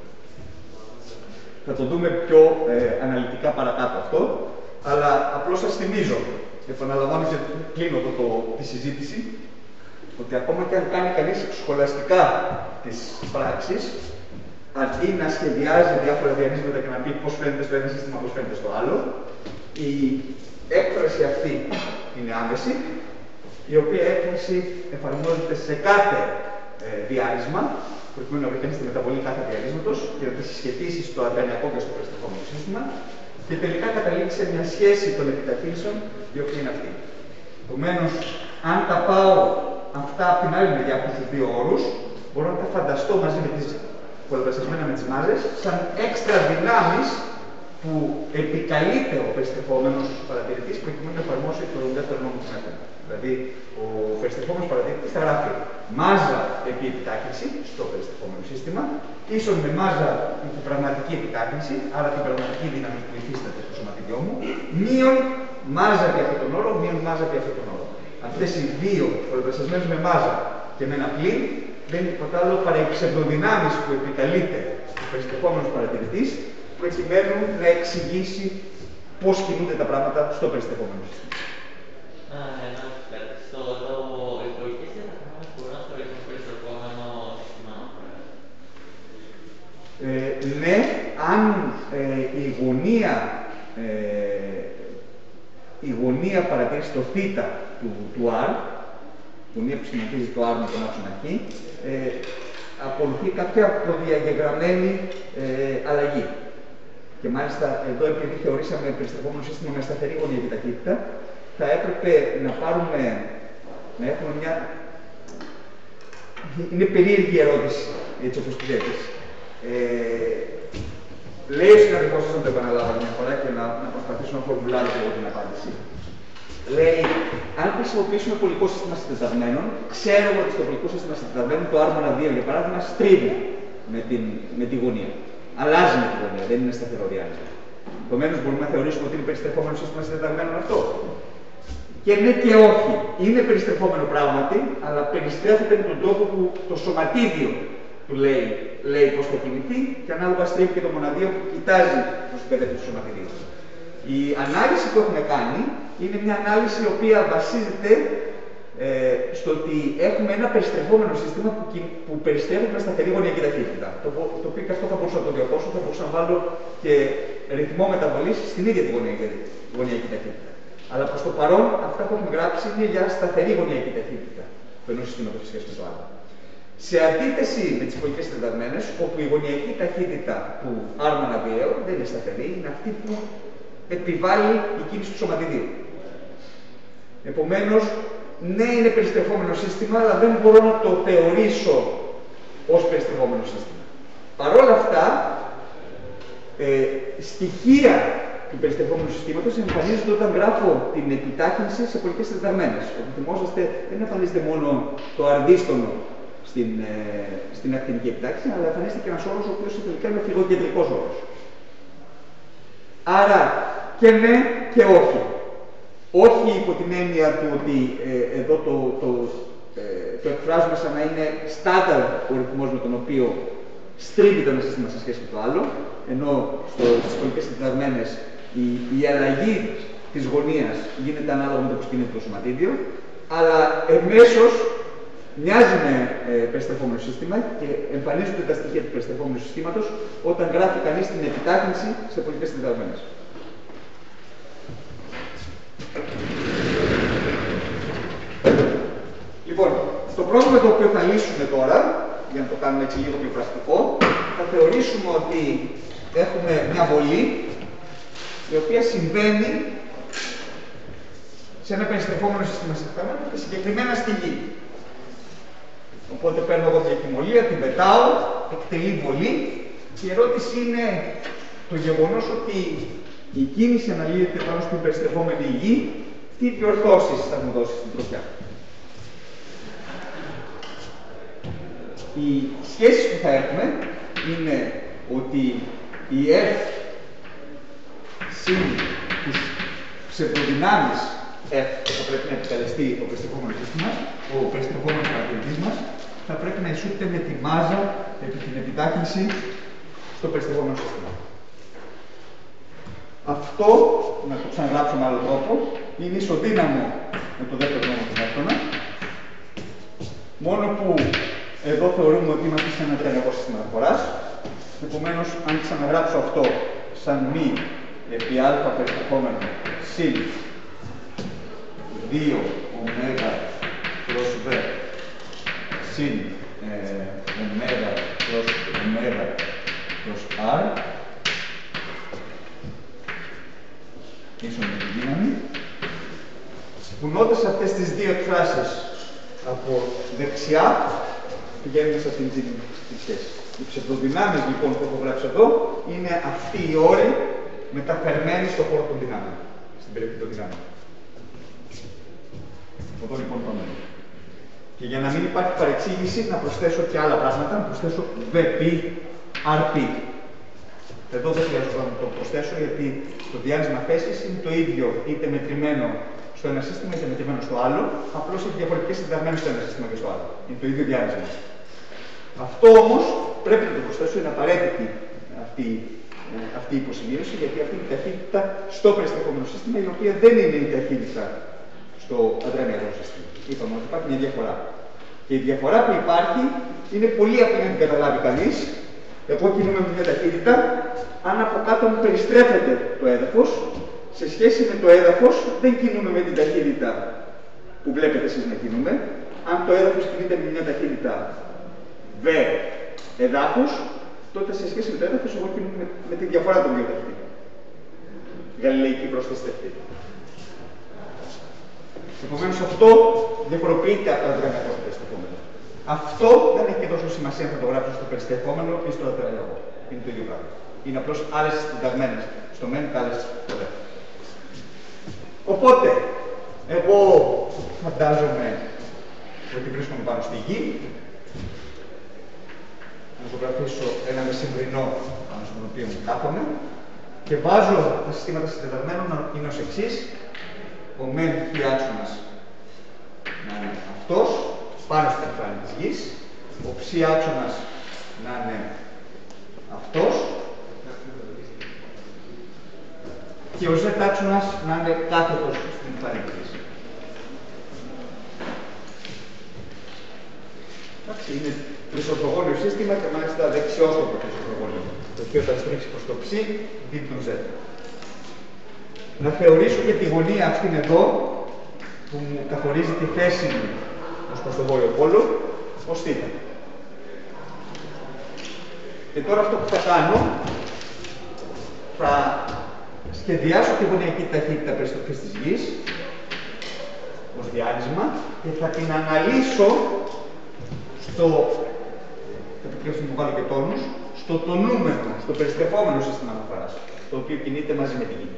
Θα το δούμε πιο αναλυτικά παρακάτω αυτό, αλλά απλώς σας θυμίζω, επαναλαμβάνω και κλείνω τη συζήτηση, ότι ακόμα και αν κάνει κανείς σχολαστικά τις πράξεις, αντί να σχεδιάζει διάφορα διανύσματα και να πει πώς φαίνεται στο ένα σύστημα, πώς φαίνεται στο άλλο, η έκφραση αυτή είναι άμεση, η οποία έκφραση εφαρμόζεται σε κάθε διάρισμα, προκειμένου να βρει κανείς τη μεταβολή κάθε διαρίσματος και να τα συσχετίσει στο αργανιακό και στο περιστρεφόμενο σύστημα, και τελικά καταλήξει σε μια σχέση των επιταχύνσεων, η οποία είναι αυτή. Επομένως, αν τα πάω αυτά από την άλλη μεριά από τους δύο όρους, μπορώ να τα φανταστώ μαζί με τις πολλαπλασιασμένα με τις μάζες, σαν έξτρα δυνάμεις που επικαλείται ο περιστρεφόμενος παρατηρητής προκειμένου να εφαρμόσει το δεύτερο νόμο του Νιούτον. Δηλαδή, ο περιστρεφόμενος παρατηρητής θα γράφει μάζα επί επιτάχυνση στο περιστρεφόμενο σύστημα, ίσον με μάζα επί πραγματική επιτάχυνση, άρα την πραγματική δύναμη που υφίσταται στο σωματιδιό μου, μείον μάζα επί αυτόν τον όρο, μείον μάζα επί αυτόν τον όρο. Αυτές οι δύο πολλαπλασιασμένες με μάζα και με ένα πλήν δεν είναι τίποτα άλλο παρά οι ψευδοδυνάμεις που επικαλείται ο περιστρεφόμενος παρατηρητής, προκειμένου να εξηγήσει πώς κινούνται τα πράγματα στο περιστρεφόμενο σύστημα. Ναι, αν η γωνία παρατηρήσει το θ του R, η γωνία που σχηματίζει το R με τον άξονα Χ, ακολουθεί κάποια προδιαγεγραμμένη αλλαγή. Και μάλιστα εδώ, επειδή θεωρήσαμε περιστρεφόμενο σύστημα με σταθερή γωνιακή ταχύτητα, θα έπρεπε να έχουμε μια... Είναι περίεργη ερώτηση, έτσι όπως τη θέτεις. Λέει ο συναδελφός σας, να το επαναλάβω μια φορά και να προσπαθήσω να φορμουλάρω εγώ την απάντηση. Λέει, αν χρησιμοποιήσουμε πολικό σύστημα συντεταγμένων, ξέρουμε ότι στο πολικό σύστημα συντεταγμένων το άρμονα 2, για παράδειγμα, στρίβει με τη γωνία. Αλλάζει με τη γωνία, δεν είναι σταθερό διάλειμμα. Επομένως, μπορούμε να θεωρήσουμε ότι είναι περιστρεφόμενο σύστημα συντεταγμένων αυτό. Και ναι και όχι. Είναι περιστρεφόμενο πράγματι, αλλά περιστρέφεται με τον τρόπο που το σωματίδιο του λέει πώς θα κινηθεί, και ανάλογα στρίβει και το μοναδίο που κοιτάζει προς την κατεύθυνση του σωματιδίου. Η ανάλυση που έχουμε κάνει είναι μια ανάλυση η οποία βασίζεται στο ότι έχουμε ένα περιστρεφόμενο σύστημα που περιστρέφεται με σταθερή γωνιακή ταχύτητα. Το οποίο και αυτό θα μπορούσα να το διορθώσω, θα μπορούσα να βάλω και ρυθμό μεταβολής στην ίδια τη γωνιακή ταχύτητα. Αλλά προς το παρόν, αυτά που έχουμε γράψει είναι για σταθερή γωνιακή ταχύτητα του ενός συστήματος σε σχέση με το άλλο. Σε αντίθεση με τις πολικές συντεταγμένες, όπου η γωνιακή ταχύτητα του άρμονα βιαίου δεν είναι σταθερή, είναι αυτή που επιβάλλει η κίνηση του σωματιδίου. Επομένως, ναι, είναι περιστρεφόμενο σύστημα, αλλά δεν μπορώ να το θεωρήσω ως περιστρεφόμενο σύστημα. Παρ' όλα αυτά, στοιχεία του περιστρεφόμενου συστήματος εμφανίζονται όταν γράφω την επιτάχυνση σε πολικές συντεταγμένες. Όπως θυμόσαστε, δεν εμφανίζεται μόνο το αρδίστονο στην ακτινική επιτάχυνση, αλλά εμφανίζεται και ένας όρος ο οποίος τελικά είναι ο φυγοκεντρικός όρος. Άρα και ναι και όχι. Όχι υπό την έννοια του ότι εδώ το εκφράζουμε σαν να είναι στάνταρ ο ρυθμός με τον οποίο στρίβει το ένα σύστημα σε σχέση με το άλλο, ενώ στις πολικές συντεταγμένες η αλλαγή της γωνίας γίνεται ανάλογα με το πώς κινείται το σωματίδιο, αλλά εμέσως Μοιάζει με περιστρεφόμενο σύστημα και εμφανίζονται τα στοιχεία του περιστρεφόμενου συστήματος όταν γράφει κανείς την επιτάχυνση σε πολιτικές συνδεδεμένες. Λοιπόν, στο πρόβλημα το οποίο θα λύσουμε τώρα, για να το κάνουμε έτσι λίγο πιο πρακτικό, θα θεωρήσουμε ότι έχουμε μια βολή η οποία συμβαίνει σε ένα περιστρεφόμενο σύστημα συνδεδεμένων και συγκεκριμένα στη γη. Οπότε παίρνω εγώ την εκκυμολία, την πετάω, εκτελεί βολή και η ερώτηση είναι το γεγονός ότι η κίνηση αναλύεται πάνω στην περιστρεφόμενη γη, τι διορθώσεις θα μου δώσει στην τροχιά. Οι σχέσεις που θα έχουμε είναι ότι η F συν της ψευδοδυνάμεις F που θα πρέπει να επικαλεστεί το περιστρεφόμενο σύστημα, ο περιστρεφόμενος παρατηρητής μας, θα πρέπει να ισούται με τη μάζα επί την επιτάχυνση στο περιστρεφόμενο σύστημα. Αυτό, να το ξαναγράψω με άλλο τρόπο, είναι ισοδύναμο με το δεύτερο νόμο του Νεύτωνα, μόνο που εδώ θεωρούμε ότι είμαστε σε ένα τελικό σύστημα αναφοράς. Επομένως, αν ξαναγράψω αυτό σαν μη επί α περιστρεφόμενο συν 2 ωμέγα προς β συν ωμέγα προς r ίσον με τη δύναμη, κουνώντας αυτές τις δύο εκφράσεις από δεξιά, πηγαίνουμε σε αυτήν την σχέση. Οι ψευδοδυνάμεις λοιπόν που έχω γράψει εδώ είναι αυτοί οι όροι μεταφερμένοι στον χώρο των δυνάμεων, στην περιοχή των δυνάμεων. Εδώ λοιπόν πάμε. Και για να μην υπάρχει παρεξήγηση, να προσθέσω και άλλα πράγματα, να προσθέσω VP, RP. Εδώ δεν χρειάζεται να το προσθέσω, γιατί το διάνυσμα θέσης είναι το ίδιο είτε μετρημένο στο ένα σύστημα είτε μετρημένο στο άλλο, απλώς έχει διαφορετικές συνταγμένες στο ένα σύστημα και στο άλλο. Είναι το ίδιο διάνυσμα. Αυτό όμως πρέπει να το προσθέσω, είναι απαραίτητη αυτή η υποσημείωση, γιατί αυτή είναι η ταχύτητα στο περιστρεφόμενο σύστημα, η οποία δεν είναι η ταχύτητα στο αντρέμιατο σύστημα. Είπαμε ότι υπάρχει μια διαφορά. Και η διαφορά που υπάρχει είναι πολύ απλή να την καταλάβει κανείς. Εγώ κινούμαι με μια ταχύτητα, αν από κάτω μου περιστρέφεται το έδαφος, σε σχέση με το έδαφος δεν κινούμε με την ταχύτητα που βλέπετε εσείς να κινούμε. Αν το έδαφος κινείται με μια ταχύτητα v εδάφους, τότε σε σχέση με το έδαφος εγώ κινούμαι με τη διαφορά των δύο ταχύτητων. Γαλιλαϊκή πρόσθεση ταχύτητα. Επομένως αυτό διαφοροποιείται από το αντρέμιατο περιστρεφόμενο. Αυτό δεν έχει και τόσο σημασία αν θα το γράψω στο περιστρεφόμενο ή στο αντρέμιατο. Είναι το ίδιο πράγμα. Είναι απλώς άλλες συνταγμένες στο μεν και άλλες στο δε. Οπότε, εγώ φαντάζομαι ότι βρίσκομαι πάνω στη γη. Να ζωγραφίσω ένα μεσημβρινό πάνω στον οποίο μου κάθομαι και βάζω τα συστήματα συνδεδεμένων να είναι ως εξής. Ο μεν π άξονας να είναι αυτός, πάνω στην επιφάνεια της γης. Ο ψ άξονας να είναι αυτός. Και ο z άξονας να είναι κάθετος στην επιφάνεια της γης. Εντάξει, είναι τρισορθογώνιο σύστημα και μάλιστα δεξιόστροφο τρισορθογώνιο. Το οποίο θα στρίξει προς το ψ, δίνει τον z. Να θεωρήσω και τη γωνία αυτήν εδώ, που μου καθορίζει τη θέση μου ως προς το βόρειο πόλο, ως θ. Και τώρα αυτό που θα κάνω, θα σχεδιάσω τη γωνιακή ταχύτητα περιστροφής της γης, ως διάνυσμα, και θα την αναλύσω στο, θα επιτρέψω να μου βάλω και τόνους, στο τονούμενο, στο περιστρεφόμενο σύστημα αναφοράς, το οποίο κινείται μαζί με τη γη.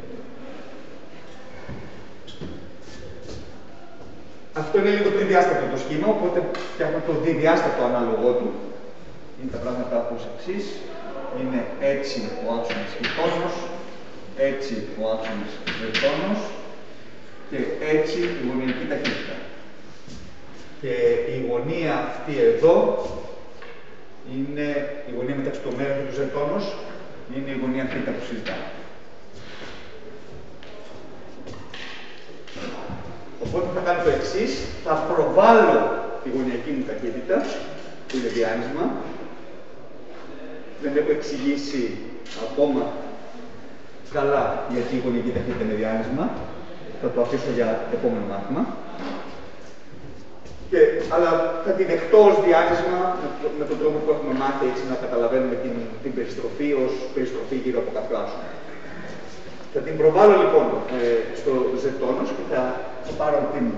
Αυτό είναι λίγο τριδιάστατο το σχήμα, οπότε φτιάχνω το διδιάστατο ανάλογό του. Είναι τα πράγματα ως εξής. Είναι έτσι ο άξονας χιτόνος, έτσι ο άξονας βερτόνος και έτσι η γωνιακή ταχύτητα. Και η γωνία αυτή εδώ είναι η γωνία μεταξύ του ωμέγα και του ζερτόνος, είναι η γωνία θ που συζητάμε. Οπότε θα κάνω το εξής, θα προβάλλω τη γωνιακή μου ταχύτητα, που είναι διάνυσμα. Δεν έχω εξηγήσει ακόμα καλά γιατί η γωνιακή ταχύτητα είναι διάνυσμα. Θα το αφήσω για το επόμενο μάθημα. Αλλά θα την εκτώ ως διάνυσμα με τον τρόπο που έχουμε μάθει, έτσι να καταλαβαίνουμε την περιστροφή ως περιστροφή γύρω από κάποιο άσο. Θα την προβάλλω λοιπόν στο ζετόνος και θα πάρω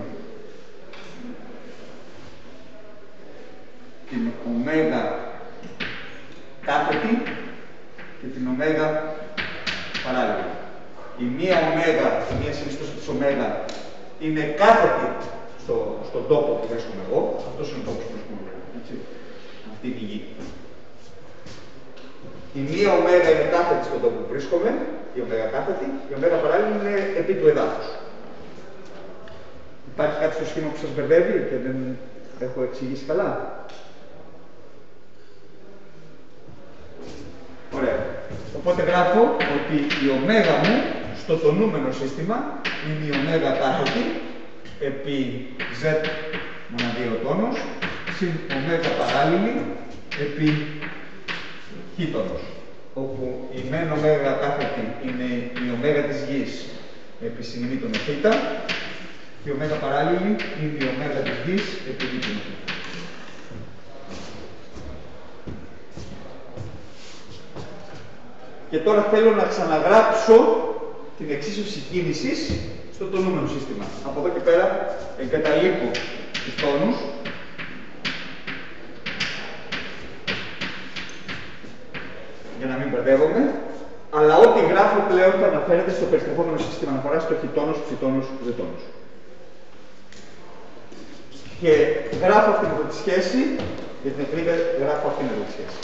την ωμέγα κάθετη και την ωμέγα παράλληλη. Η μία ωμέγα, η μία συνιστόσα της ωμέγα είναι κάθετη στον τόπο που βρίσκομαι εγώ. Αυτός είναι ο τόπος που βρίσκομαι. Αυτή είναι η γη. Η μία ωμέγα είναι κάθετη στον τόπο που βρίσκομαι, η ωμέγα κάθετη, η ωμέγα παράλληλη είναι επί του εδάφους. Υπάρχει κάτι στο σχήμα που σας μπερδεύει και δεν έχω εξηγήσει καλά? Ωραία. Οπότε γράφω ότι η ωμέγα μου στο τονούμενο σύστημα είναι η ωμέγα κάθετη επί z μοναδίο τόνος συν ωμέγα παράλληλη επί χ τόνος, όπου η μεν ωμέγα κάθετη είναι η ωμέγα της γης επί συνημήτων θ και η ωμέγα παράλληλη είναι η ωμέγα της γης επί δίπλων θ. Και τώρα θέλω να ξαναγράψω την εξίσωση κίνησης στο τονούμενο σύστημα. Από εδώ και πέρα εγκαταλείπω τους τόνους για να μην μπερδεύομαι, αλλά ό,τι γράφω πλέον θα αναφέρεται στο περιστρεφόμενο σύστημα αναφοράς στο χιτόνος, ψιτόνος, ζετόνος. Και γράφω αυτήν εδώ τη σχέση, για την ακρίβεια γράφω αυτήν εδώ τη σχέση.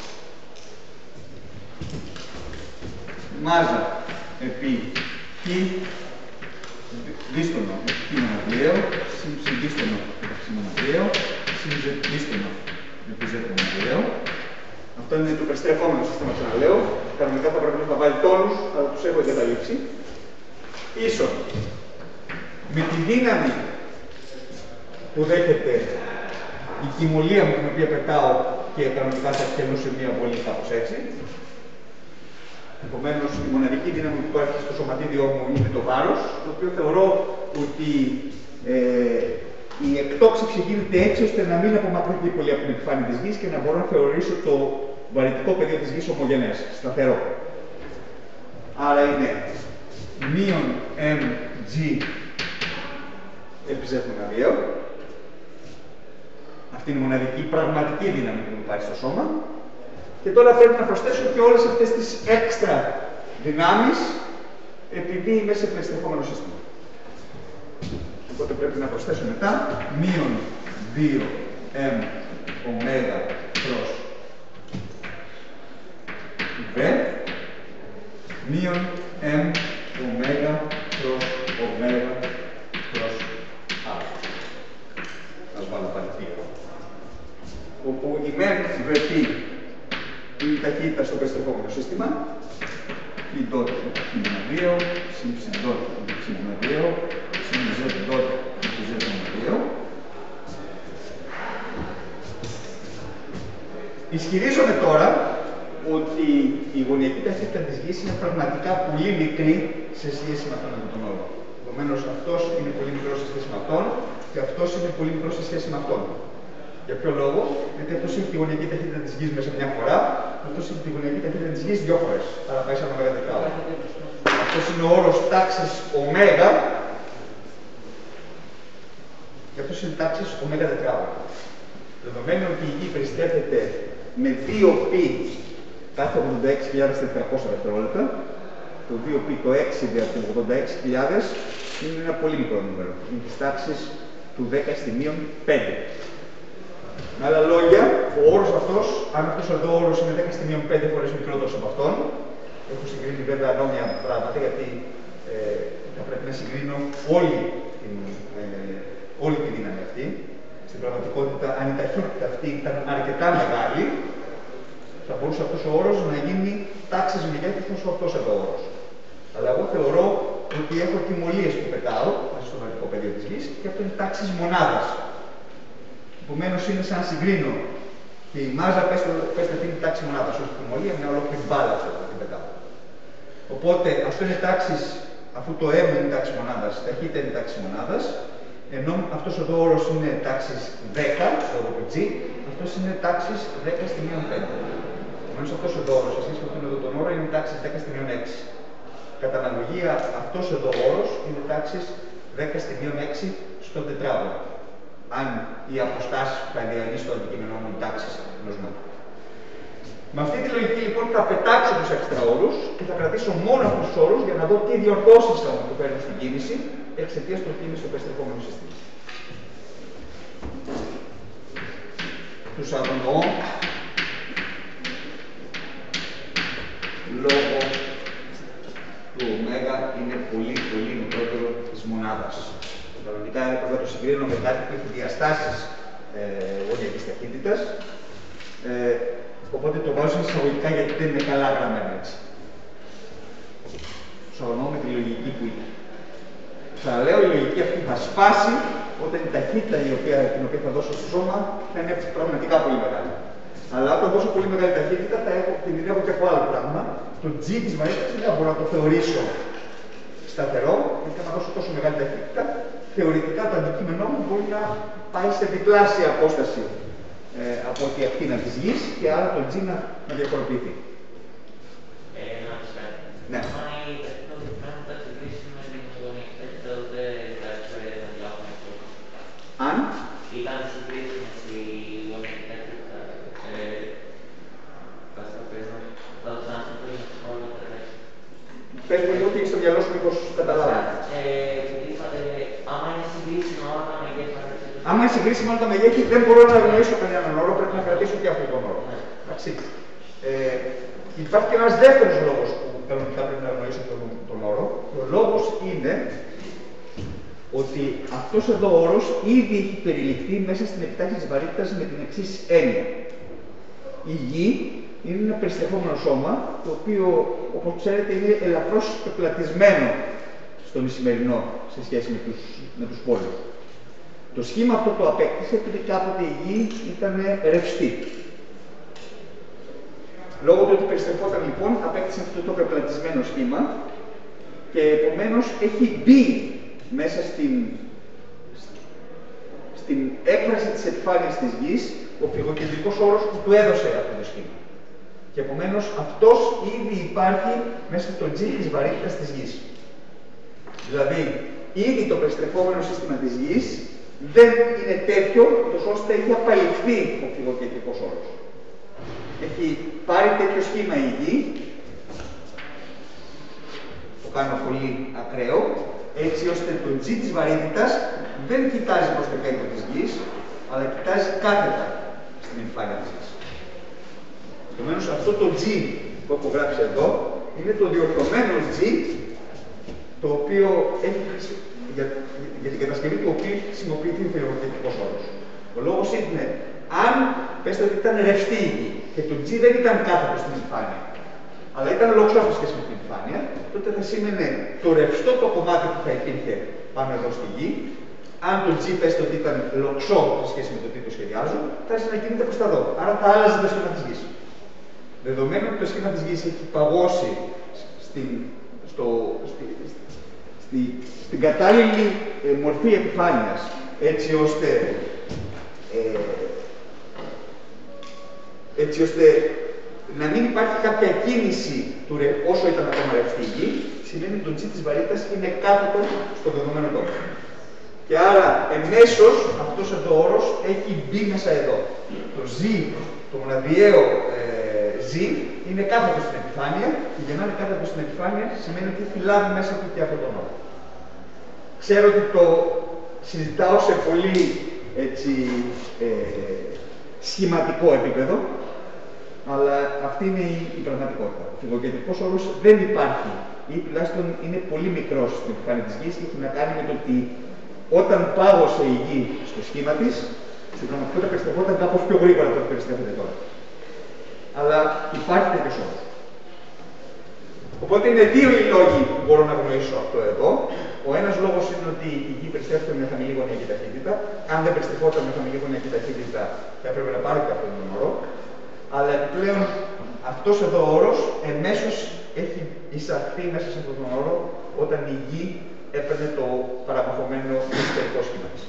Μάζα επί χ δίστονο επί χ μοναδιαίο, συν δίστονο επί χ μοναδιαίο, συν δίστονο επί z μοναδιαίο. Αυτό είναι το περιστρεφόμενο σύστημα, ξαναλέω. Κανονικά θα πρέπει να βάλει τόνους, αλλά τους έχω εγκαταλείψει. Ίσον με τη δύναμη που δέχεται η κυμολία μου, την οποία πετάω και κανονικά θα εκτελώ σε μία βολή κάπως έτσι. Επομένως, η μοναδική δύναμη που υπάρχει στο σωματίδιό μου είναι το βάρος, το οποίο θεωρώ ότι η εκτόξευση γίνεται έτσι ώστε να μην απομακρυνθεί πολύ από την επιφάνεια της γης και να μπορώ να θεωρήσω το βαρυτικό πεδίο της γης ομογενές, σταθερό. Άρα είναι μείον mg επί z μοναδιαίο. Αυτή είναι η μοναδική πραγματική δύναμη που υπάρχει στο σώμα. Και τώρα πρέπει να προσθέσω και όλες αυτές τις έξτρα δυνάμεις επειδή είμαι σε περιστρεφόμενο σύστημα. Οπότε πρέπει να προσθέσω μετά μείον 2m ωμέγα προς v μείον m ωμέγα προς ωμέγα προς α. Ας βάλω πάλι πίσω. Όπου η μεν βρετή είναι η ταχύτητα στο περιστρεφόμενο σύστημα, η dot επί χ μοναδιαίο, συν ψ dot επί ψ μοναδιαίο, συν z dot επί z μοναδιαίο. Ισχυρίζομαι τώρα ότι η γωνιακή ταχύτητα της γης είναι πραγματικά πολύ μικρή σε σχέση με αυτόν τον όρο. Επομένως, αυτός είναι πολύ μικρός σε σχέση με αυτόν και αυτός είναι πολύ μικρός σε σχέση με αυτόν. Για ποιο λόγο? Γιατί αυτός έχει τη γωνιακή ταχύτητα της γης μέσα μια φορά, αυτός έχει τη γωνιακή ταχύτητα της γης δύο φορές. Άρα πάει σαν ωμέγα τετράδο. Αυτός είναι ο όρος τάξης ωμέγα και αυτός είναι τάξης ωμέγα τετράδο. Δεδομένου ότι η γη περιστρέφεται με 2π κάθε 86.400 δευτερόλεπτα, το 2π το 6 δια του 86.000 είναι ένα πολύ μικρό νούμερο. Είναι της τάξης του 10 στη μείον 5. Με άλλα λόγια, ο όρος αυτός, αν αυτός εδώ ο όρος είναι 10 στη μείον 5 φορές μικρότερος από αυτόν, έχω συγκρίνει βέβαια ανώμια πράγματα, γιατί θα πρέπει να συγκρίνω όλη τη δύναμη αυτή. Στην πραγματικότητα, αν η ταχύτητα αυτή ήταν αρκετά μεγάλη, θα μπορούσε αυτός ο όρος να γίνει τάξης μεγέθους όσο αυτός εδώ ο όρος. Αλλά εγώ θεωρώ ότι έχω τιμωρίες που πετάω μέσα στο βαρυτικό πεδίο της γης και αυτό είναι τάξης μονάδας. Επομένως είναι σαν να συγκρίνω και η μάζα πέστε την τάξη μονάδας, όχι την ομολία, μια ολόκληρη μπάλα την πετάω. Οπότε αυτό είναι τάξης, αφού το M είναι τάξη μονάδας, ταχύτητα είναι τάξη μονάδας, ενώ αυτός εδώ ο όρος είναι τάξης 10, λόγω του G, αυτός είναι τάξης 10 στη μείον 5. Επομένως αυτός εδώ ο όρος, σε σχέση με αυτόν εδώ τον όρο, είναι τάξης 10 στη μείον 6. Κατά αναλογία, αυτός εδώ ο όρος είναι τάξης 10 στη μείον 6 στο τετράγωνο. Αν οι αποστάσεις που θα διανύσει στο αντικείμενό μου τάξεις ενός μέτρου. Με αυτή τη λογική λοιπόν θα πετάξω τους έξτρα όρους και θα κρατήσω μόνο αυτούς τους όρους για να δω τι διορθώσεις θα μου φέρουν στην κίνηση εξαιτίας του κίνηση στο περιστρεφόμενο σύστημα. Τους αγνοώ λόγω του ω είναι πολύ μικρότερο της μονάδας. Κανονικά έπρεπε να το συγκρίνω με κάτι που έχει διαστάσεις γωνιακής ταχύτητας. Οπότε το βάζω εισαγωγικά γιατί δεν είναι καλά γραμμένο έτσι. Σωρνώ με τη λογική που είναι. Ξαναλέω, η λογική αυτή θα σπάσει όταν η ταχύτητα την οποία θα δώσω στο σώμα θα είναι πραγματικά πολύ μεγάλη. Αλλά όταν δώσω πολύ μεγάλη ταχύτητα θα έχω την ιδέα και από άλλο πράγμα. Το G της βαρύτητας δεν μπορώ να το θεωρήσω σταθερό, γιατί αν δώσω τόσο μεγάλη ταχύτητα, θεωρητικά το αντικείμενό μου μπορεί να πάει σε διπλάσια απόσταση από τη ακτίνα της γης και άρα το G να διαφοροποιηθεί. Να ρωτήσω κάτι. Ναι. Αν η ταχύτητα του αντικειμένου θα συγκρίσει με την γωνιακή ταχύτητα, τότε θα έρθει να διάγουμε αυτό. Αν ήταν συγκρίσιμες η γωνιακή ταχύτητα, θα το ξανασυμφωνήσω όλα τα ταχύτητα. πες μου λίγο τι έχεις στο μυαλό σου, μήπως καταλάβω. Είπατε, άμα είναι συγκρίσιμα όλα τα μεγέθη, άμα είναι συγκρίσιμα όλα τα μεγέθη, δεν μπορώ να αγνοήσω κανέναν όρο, πρέπει να κρατήσω και αυτόν τον όρο. Εντάξει. Υπάρχει και ένας δεύτερος λόγος που κανονικά πρέπει να αγνοήσω τον όρο. Ο λόγος είναι ότι αυτός εδώ ο όρος ήδη έχει περιληφθεί μέσα στην επιτάχυνση της βαρύτητας με την εξής έννοια. Η γη είναι ένα περιστρεφόμενο σώμα, το οποίο, όπως ξέρετε, είναι ελαφρώς πεπλατισμένο στον Ισημερινό σε σχέση με τους πόλους. Το σχήμα αυτό το απέκτησε επειδή κάποτε η γη ήταν ρευστή. Λόγω του ότι περιστρεφόταν λοιπόν, απέκτησε αυτό το πεπλατισμένο σχήμα και επομένως έχει μπει μέσα στην έκφραση της επιφάνειας της γης ο φυγοκεντρικός όρος που του έδωσε αυτό το σχήμα. Και επομένως αυτός ήδη υπάρχει μέσα στο G της βαρύτητας της γης. Δηλαδή, ήδη το περιστρεφόμενο σύστημα της γης δεν είναι τέτοιο, ώστε έχει απαλληφθεί ο φυγοκεντρικός όρος. Έχει πάρει τέτοιο σχήμα η γη, το κάνω πολύ ακραίο, έτσι ώστε το G της βαρύτητας δεν κοιτάζει προς το κέντρο της γης, αλλά κοιτάζει κάθετα στην επιφάνεια της γης. Επομένως, αυτό το G που έχω γράψει εδώ είναι το διορθωμένο G, το οποίο έχει για την κατασκευή του οποίου έχει χρησιμοποιηθεί ο φυγοκεντρικός όρος. Ο λόγος είναι, αν πέστε ότι ήταν ρευστή η γη και το G δεν ήταν κάθετο στην επιφάνεια, αλλά ήταν λοξό σε σχέση με την επιφάνεια, τότε θα σήμαινε το ρευστό το κομμάτι που θα υπήρχε πάνω εδώ στη γη. Αν το G πέστε ότι ήταν λοξό σε σχέση με το τι το σχεδιάζω, θα άρχισε να κινείται προς τα εδώ. Άρα θα άλλαζε το σχήμα της γης. Δεδομένου ότι το σχήμα της γης έχει παγώσει στην κατάλληλη μορφή επιφάνειας, έτσι ώστε να μην υπάρχει κάποια κίνηση όσο ήταν ακόμα ρευστή η γη, σημαίνει ότι το G της βαρύτητας είναι κάθετο στο δεδομένο τόπο. Και άρα εμέσως αυτός εδώ ο όρος έχει μπει μέσα εδώ. Το Z, το μοναδιαίο Z, είναι κάθετο στην επιφάνεια και για να είναι κάθετο στην επιφάνεια σημαίνει ότι έχει λάβει μέσα του και αυτόν τον όρο. Ξέρω ότι το συζητάω σε πολύ σχηματικό επίπεδο, αλλά αυτή είναι η πραγματικότητα. Ο φυγοκεντρικός όρος δεν υπάρχει ή τουλάχιστον είναι πολύ μικρός στην επιφάνεια της γης και έχει να κάνει με το ότι όταν πάγωσε η γη στο σχήμα της, στην πραγματικότητα περιστρεφόταν κάπως πιο γρήγορα από ό,τι περιστρέφεται τώρα. Αλλά υπάρχει τέτοιος όρος. Οπότε είναι δύο οι λόγοι που μπορώ να γνωρίσω αυτό εδώ. Ο ένας λόγος είναι ότι η γη περιστρέφεται με χαμηλή γωνιακή ταχύτητα. Αν δεν περιστρεφόταν με χαμηλή γωνιακή ταχύτητα, θα έπρεπε να πάρει και αυτόν τον όρο. Αλλά επιπλέον αυτός εδώ ο όρος εμέσως έχει εισαχθεί μέσα σε αυτόν τον όρο όταν η γη έπαιρνε το παραμορφωμένο εσωτερικό σχήμα της.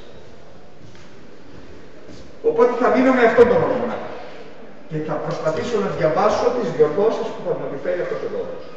Οπότε θα μείνω με αυτόν τον όρο μονάχα. Και θα προσπαθήσω να διαβάσω τις διορθώσεις που θα μου επιφέρει αυτός εδώ ο όρος.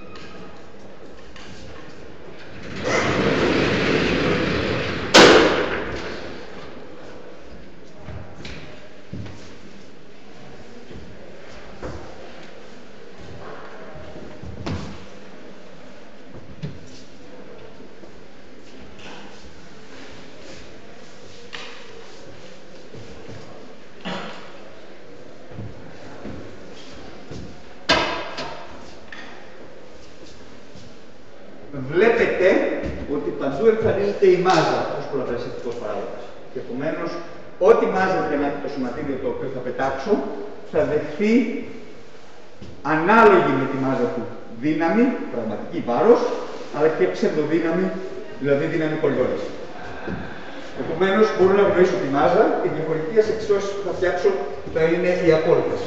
Βλέπετε ότι παντού εμφανίζεται η μάζα ως πολλαπλασιαστικός παράγοντας. Και επομένως, ό,τι μάζα και να έχει το σωματίδιο το οποίο θα πετάξω, θα δεχθεί ανάλογη με τη μάζα του δύναμη, πραγματική βάρος, αλλά και ψευδοδύναμη, δηλαδή δύναμη κοριόλης. Επομένως, μπορώ να γνωρίσω τη μάζα και οι διαφορετικές εξώσεις που θα φτιάξω θα είναι οι απόλυτες.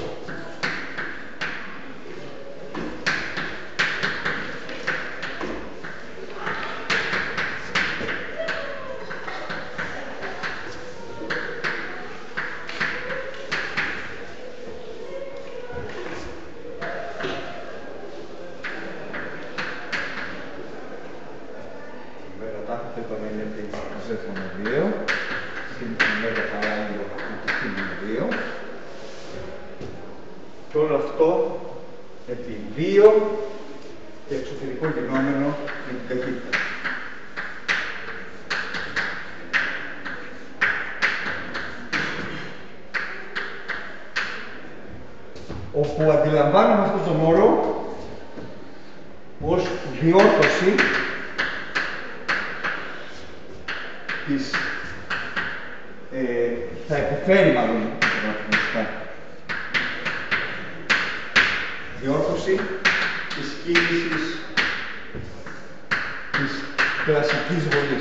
Και όλο αυτό επί 2 και εξωτερικό γινόμενο με την ταχύτητα. Όπου αντιλαμβάνομαι αυτόν τον όρο ως διόρθωση της θα επιφέρει μάλλον διόρθωση της κίνησης της κλασικής βολής.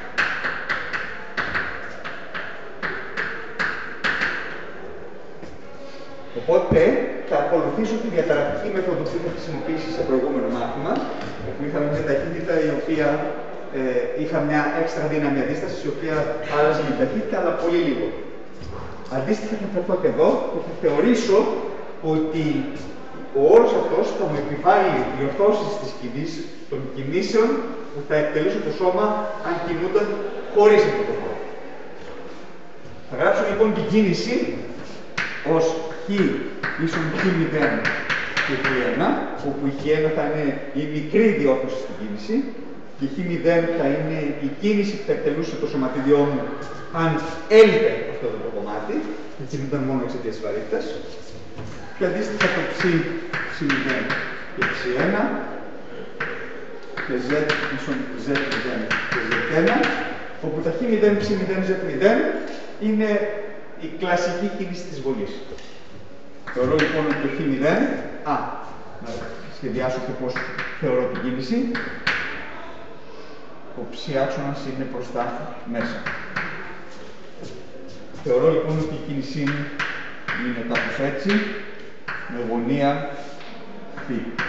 Οπότε θα ακολουθήσω τη διαταρακτική μέθοδο που είχα χρησιμοποιήσει σε προηγούμενο μάθημα, όπου είχαμε μια ταχύτητα η οποία είχα μια έξτρα δύναμη αντίστασης, η οποία άλλαζε την ταχύτητα, αλλά πολύ λίγο. Αντίστοιχα θα φερθώ και εδώ και θα θεωρήσω ότι ο όρος αυτός θα μου επιβάλλει διορθώσεις των κινήσεων που θα εκτελούσε το σώμα αν κινούνταν χωρίς αυτό το όρο. Θα γράψω λοιπόν την κίνηση ως χ ίσον χ0 και χ1, όπου η χ1 θα είναι η μικρή διόρθωση στην κίνηση και η χ0 θα είναι η κίνηση που θα εκτελούσε το σωματίδιό μου αν έλειπε αυτό το κομμάτι, και κινούνταν μόνο εξαιτίας της βαρύτητας. Και αντίστοιχα το ψ0 και ψ1 και z ίσον z0 και z1, όπου τα χ0, ψ0, z0 είναι η κλασική κίνηση της βολής. Θεωρώ λοιπόν ότι το χ0, να σχεδιάσω και πώς θεωρώ την κίνηση. Ο ψ-άξονας είναι μπροστά μέσα. Θεωρώ λοιπόν ότι η κίνησή μου είναι κάπως έτσι, με γωνία φ.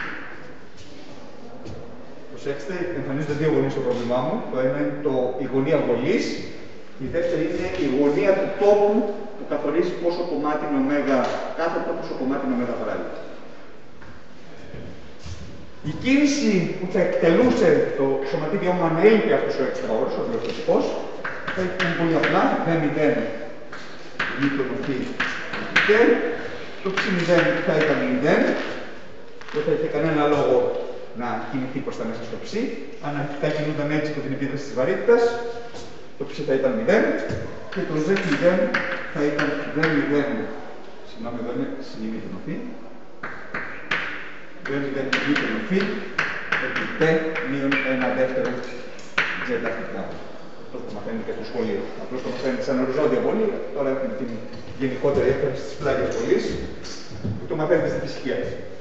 Προσέξτε, εμφανίζονται δύο γωνίες στο πρόβλημά μου. Το ένα είναι η γωνία βολής, η δεύτερη είναι η γωνία του τόπου που καθορίζει πόσο κομμάτι είναι ωμέγα κάθετο, πόσο κομμάτι είναι ωμέγα παράλληλα. Η κίνηση που θα εκτελούσε το σωματίδιό μου αν έλειπε αυτός ο έξτρα όρος, ο διορθωτικός, θα ήταν πολύ απλά, v0 γείτονο φ το ψ0 θα ήταν 0, δεν θα είχε κανένα λόγο να κινηθεί προς τα μέσα στο ψ. Αν αρχικά κινούνταν έτσι από την επίδραση της βαρύτητας, το ψ θα ήταν 0 και το z0 θα ήταν v0. Συγγνώμη, εδώ είναι συνειδητό φ. v0 γείτονο φ επί t μείον ένα δεύτερο z αρχικά. Αυτό το μαθαίνετε και στο σχολείο. Απλώς το μαθαίνετε σαν οριζόντια βολή. Τώρα έχουμε την γενικότερη έκφραση της πλάγιας βολής που το μαθαίνετε στη φυσική.